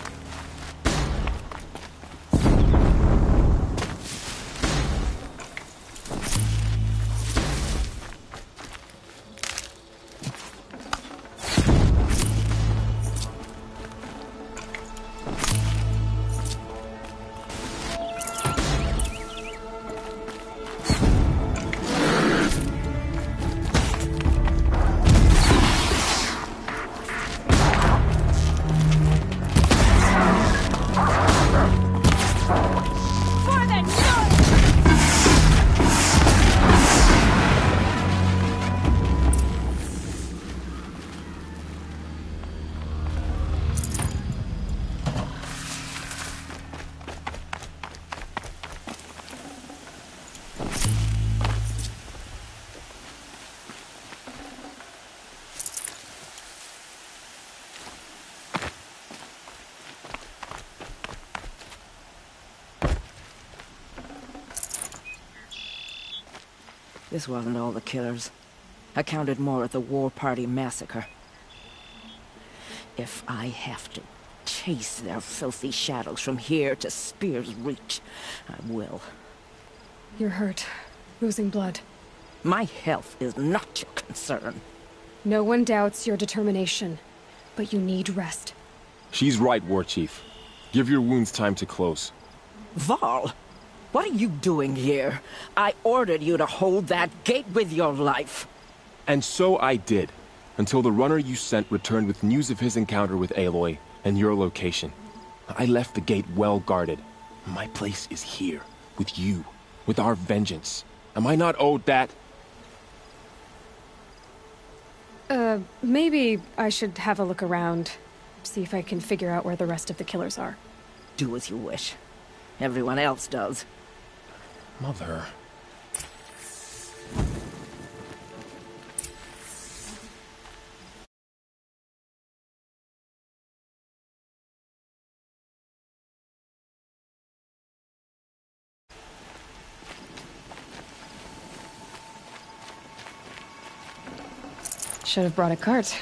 This wasn't all the killers. I counted more at the War Party massacre. If I have to chase their filthy shadows from here to Spear's Reach, I will. You're hurt. Losing blood. My health is not your concern. No one doubts your determination, but you need rest. She's right, War Chief. Give your wounds time to close. Varl, what are you doing here? I ordered you to hold that gate with your life. And so I did, until the runner you sent returned with news of his encounter with Aloy and your location. I left the gate well guarded. My place is here, with you, with our vengeance. Am I not owed that? Maybe I should have a look around. See if I can figure out where the rest of the killers are. Do as you wish. Everyone else does. Mother... Should have brought a cart.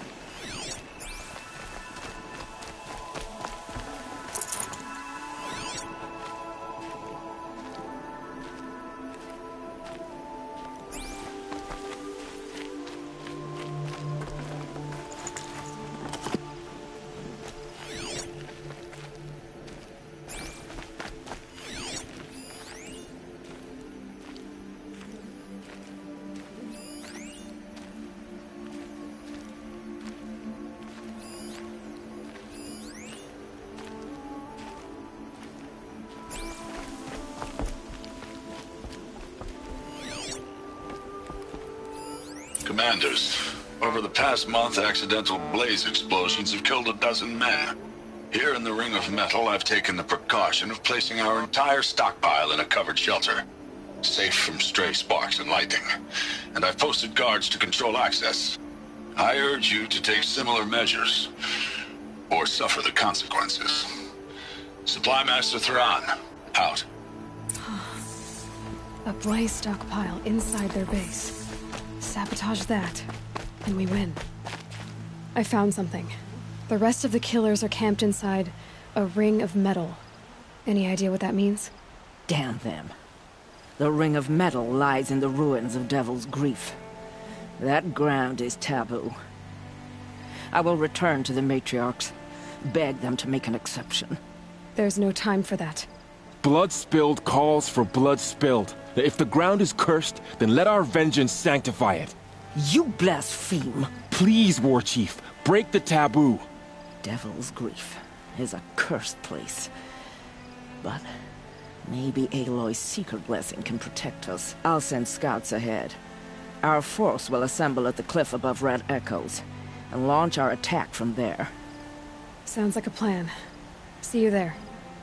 Commanders, over the past month, accidental blaze explosions have killed a dozen men. Here in the Ring of Metal, I've taken the precaution of placing our entire stockpile in a covered shelter, safe from stray sparks and lightning, and I've posted guards to control access. I urge you to take similar measures, or suffer the consequences. Supply Master Thrawn, out. A blaze stockpile inside their base. Sabotage that, and we win. I found something. The rest of the killers are camped inside a ring of metal. Any idea what that means? Damn them. The Ring of Metal lies in the ruins of Devil's Grief. That ground is taboo. I will return to the matriarchs, beg them to make an exception. There's no time for that. Blood spilled calls for blood spilled. If the ground is cursed, then let our vengeance sanctify it. You blaspheme. Please, War Chief, break the taboo. Devil's Grief is a cursed place. But maybe Aloy's secret blessing can protect us. I'll send scouts ahead. Our force will assemble at the cliff above Red Echoes, and launch our attack from there. Sounds like a plan. See you there.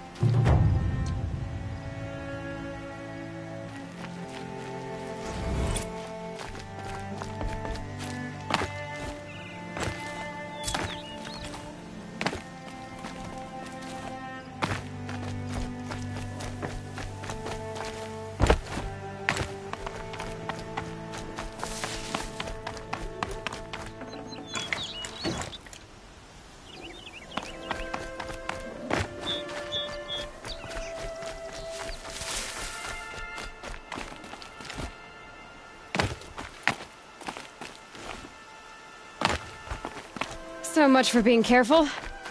So much for being careful.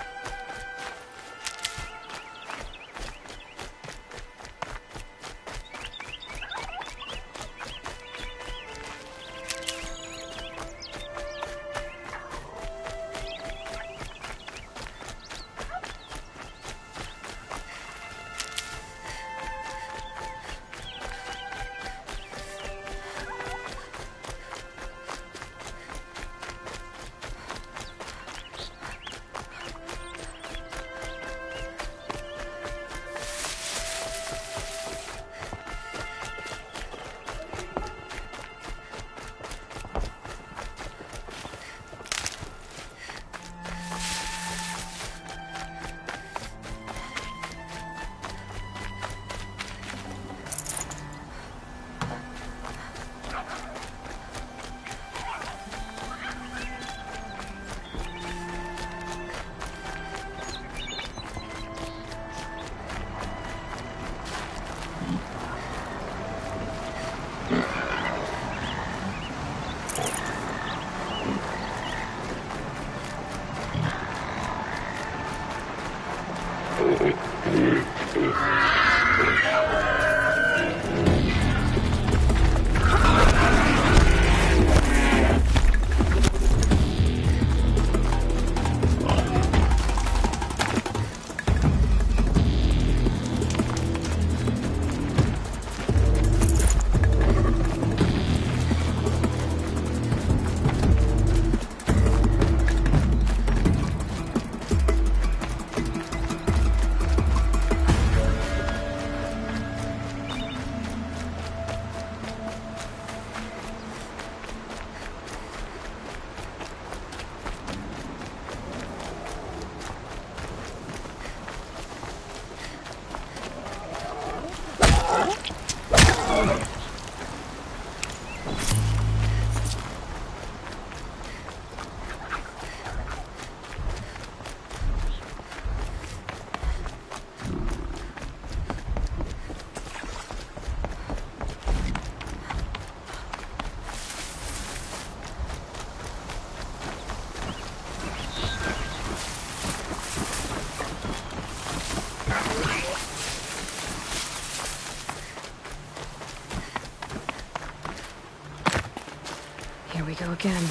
Here we go again.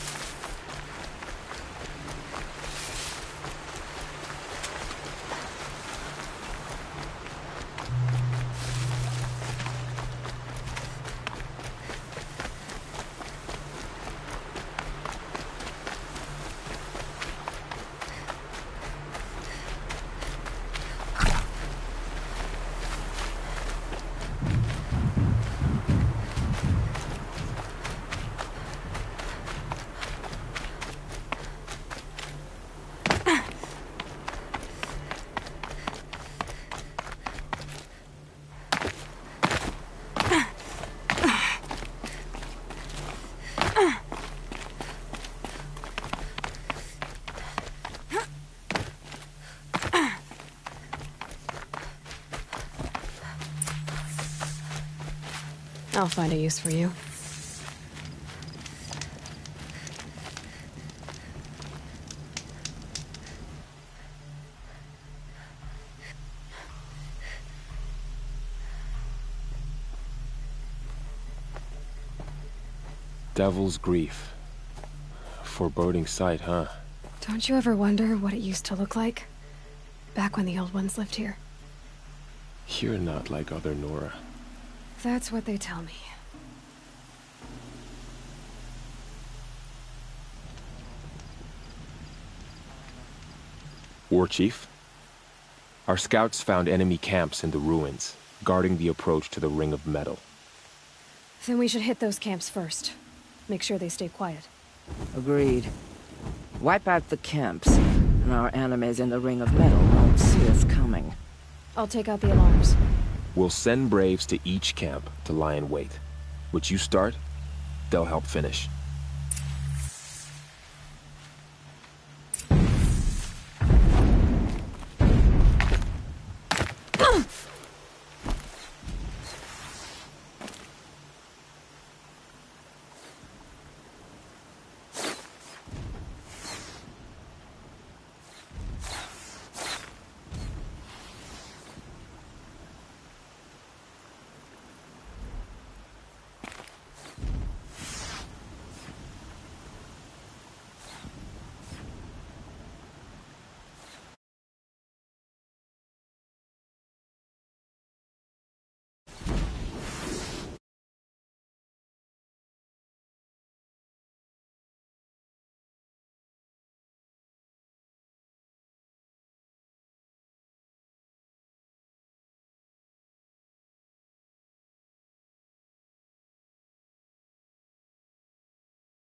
I'll find a use for you. Devil's Grief. Foreboding sight, huh? Don't you ever wonder what it used to look like? Back when the old ones lived here. You're not like other Nora. That's what they tell me. War Chief? Our scouts found enemy camps in the ruins, guarding the approach to the Ring of Metal. Then we should hit those camps first. Make sure they stay quiet. Agreed. Wipe out the camps, and our enemies in the Ring of Metal won't see us coming. I'll take out the alarms. We'll send Braves to each camp to lie in wait. What you start, they'll help finish.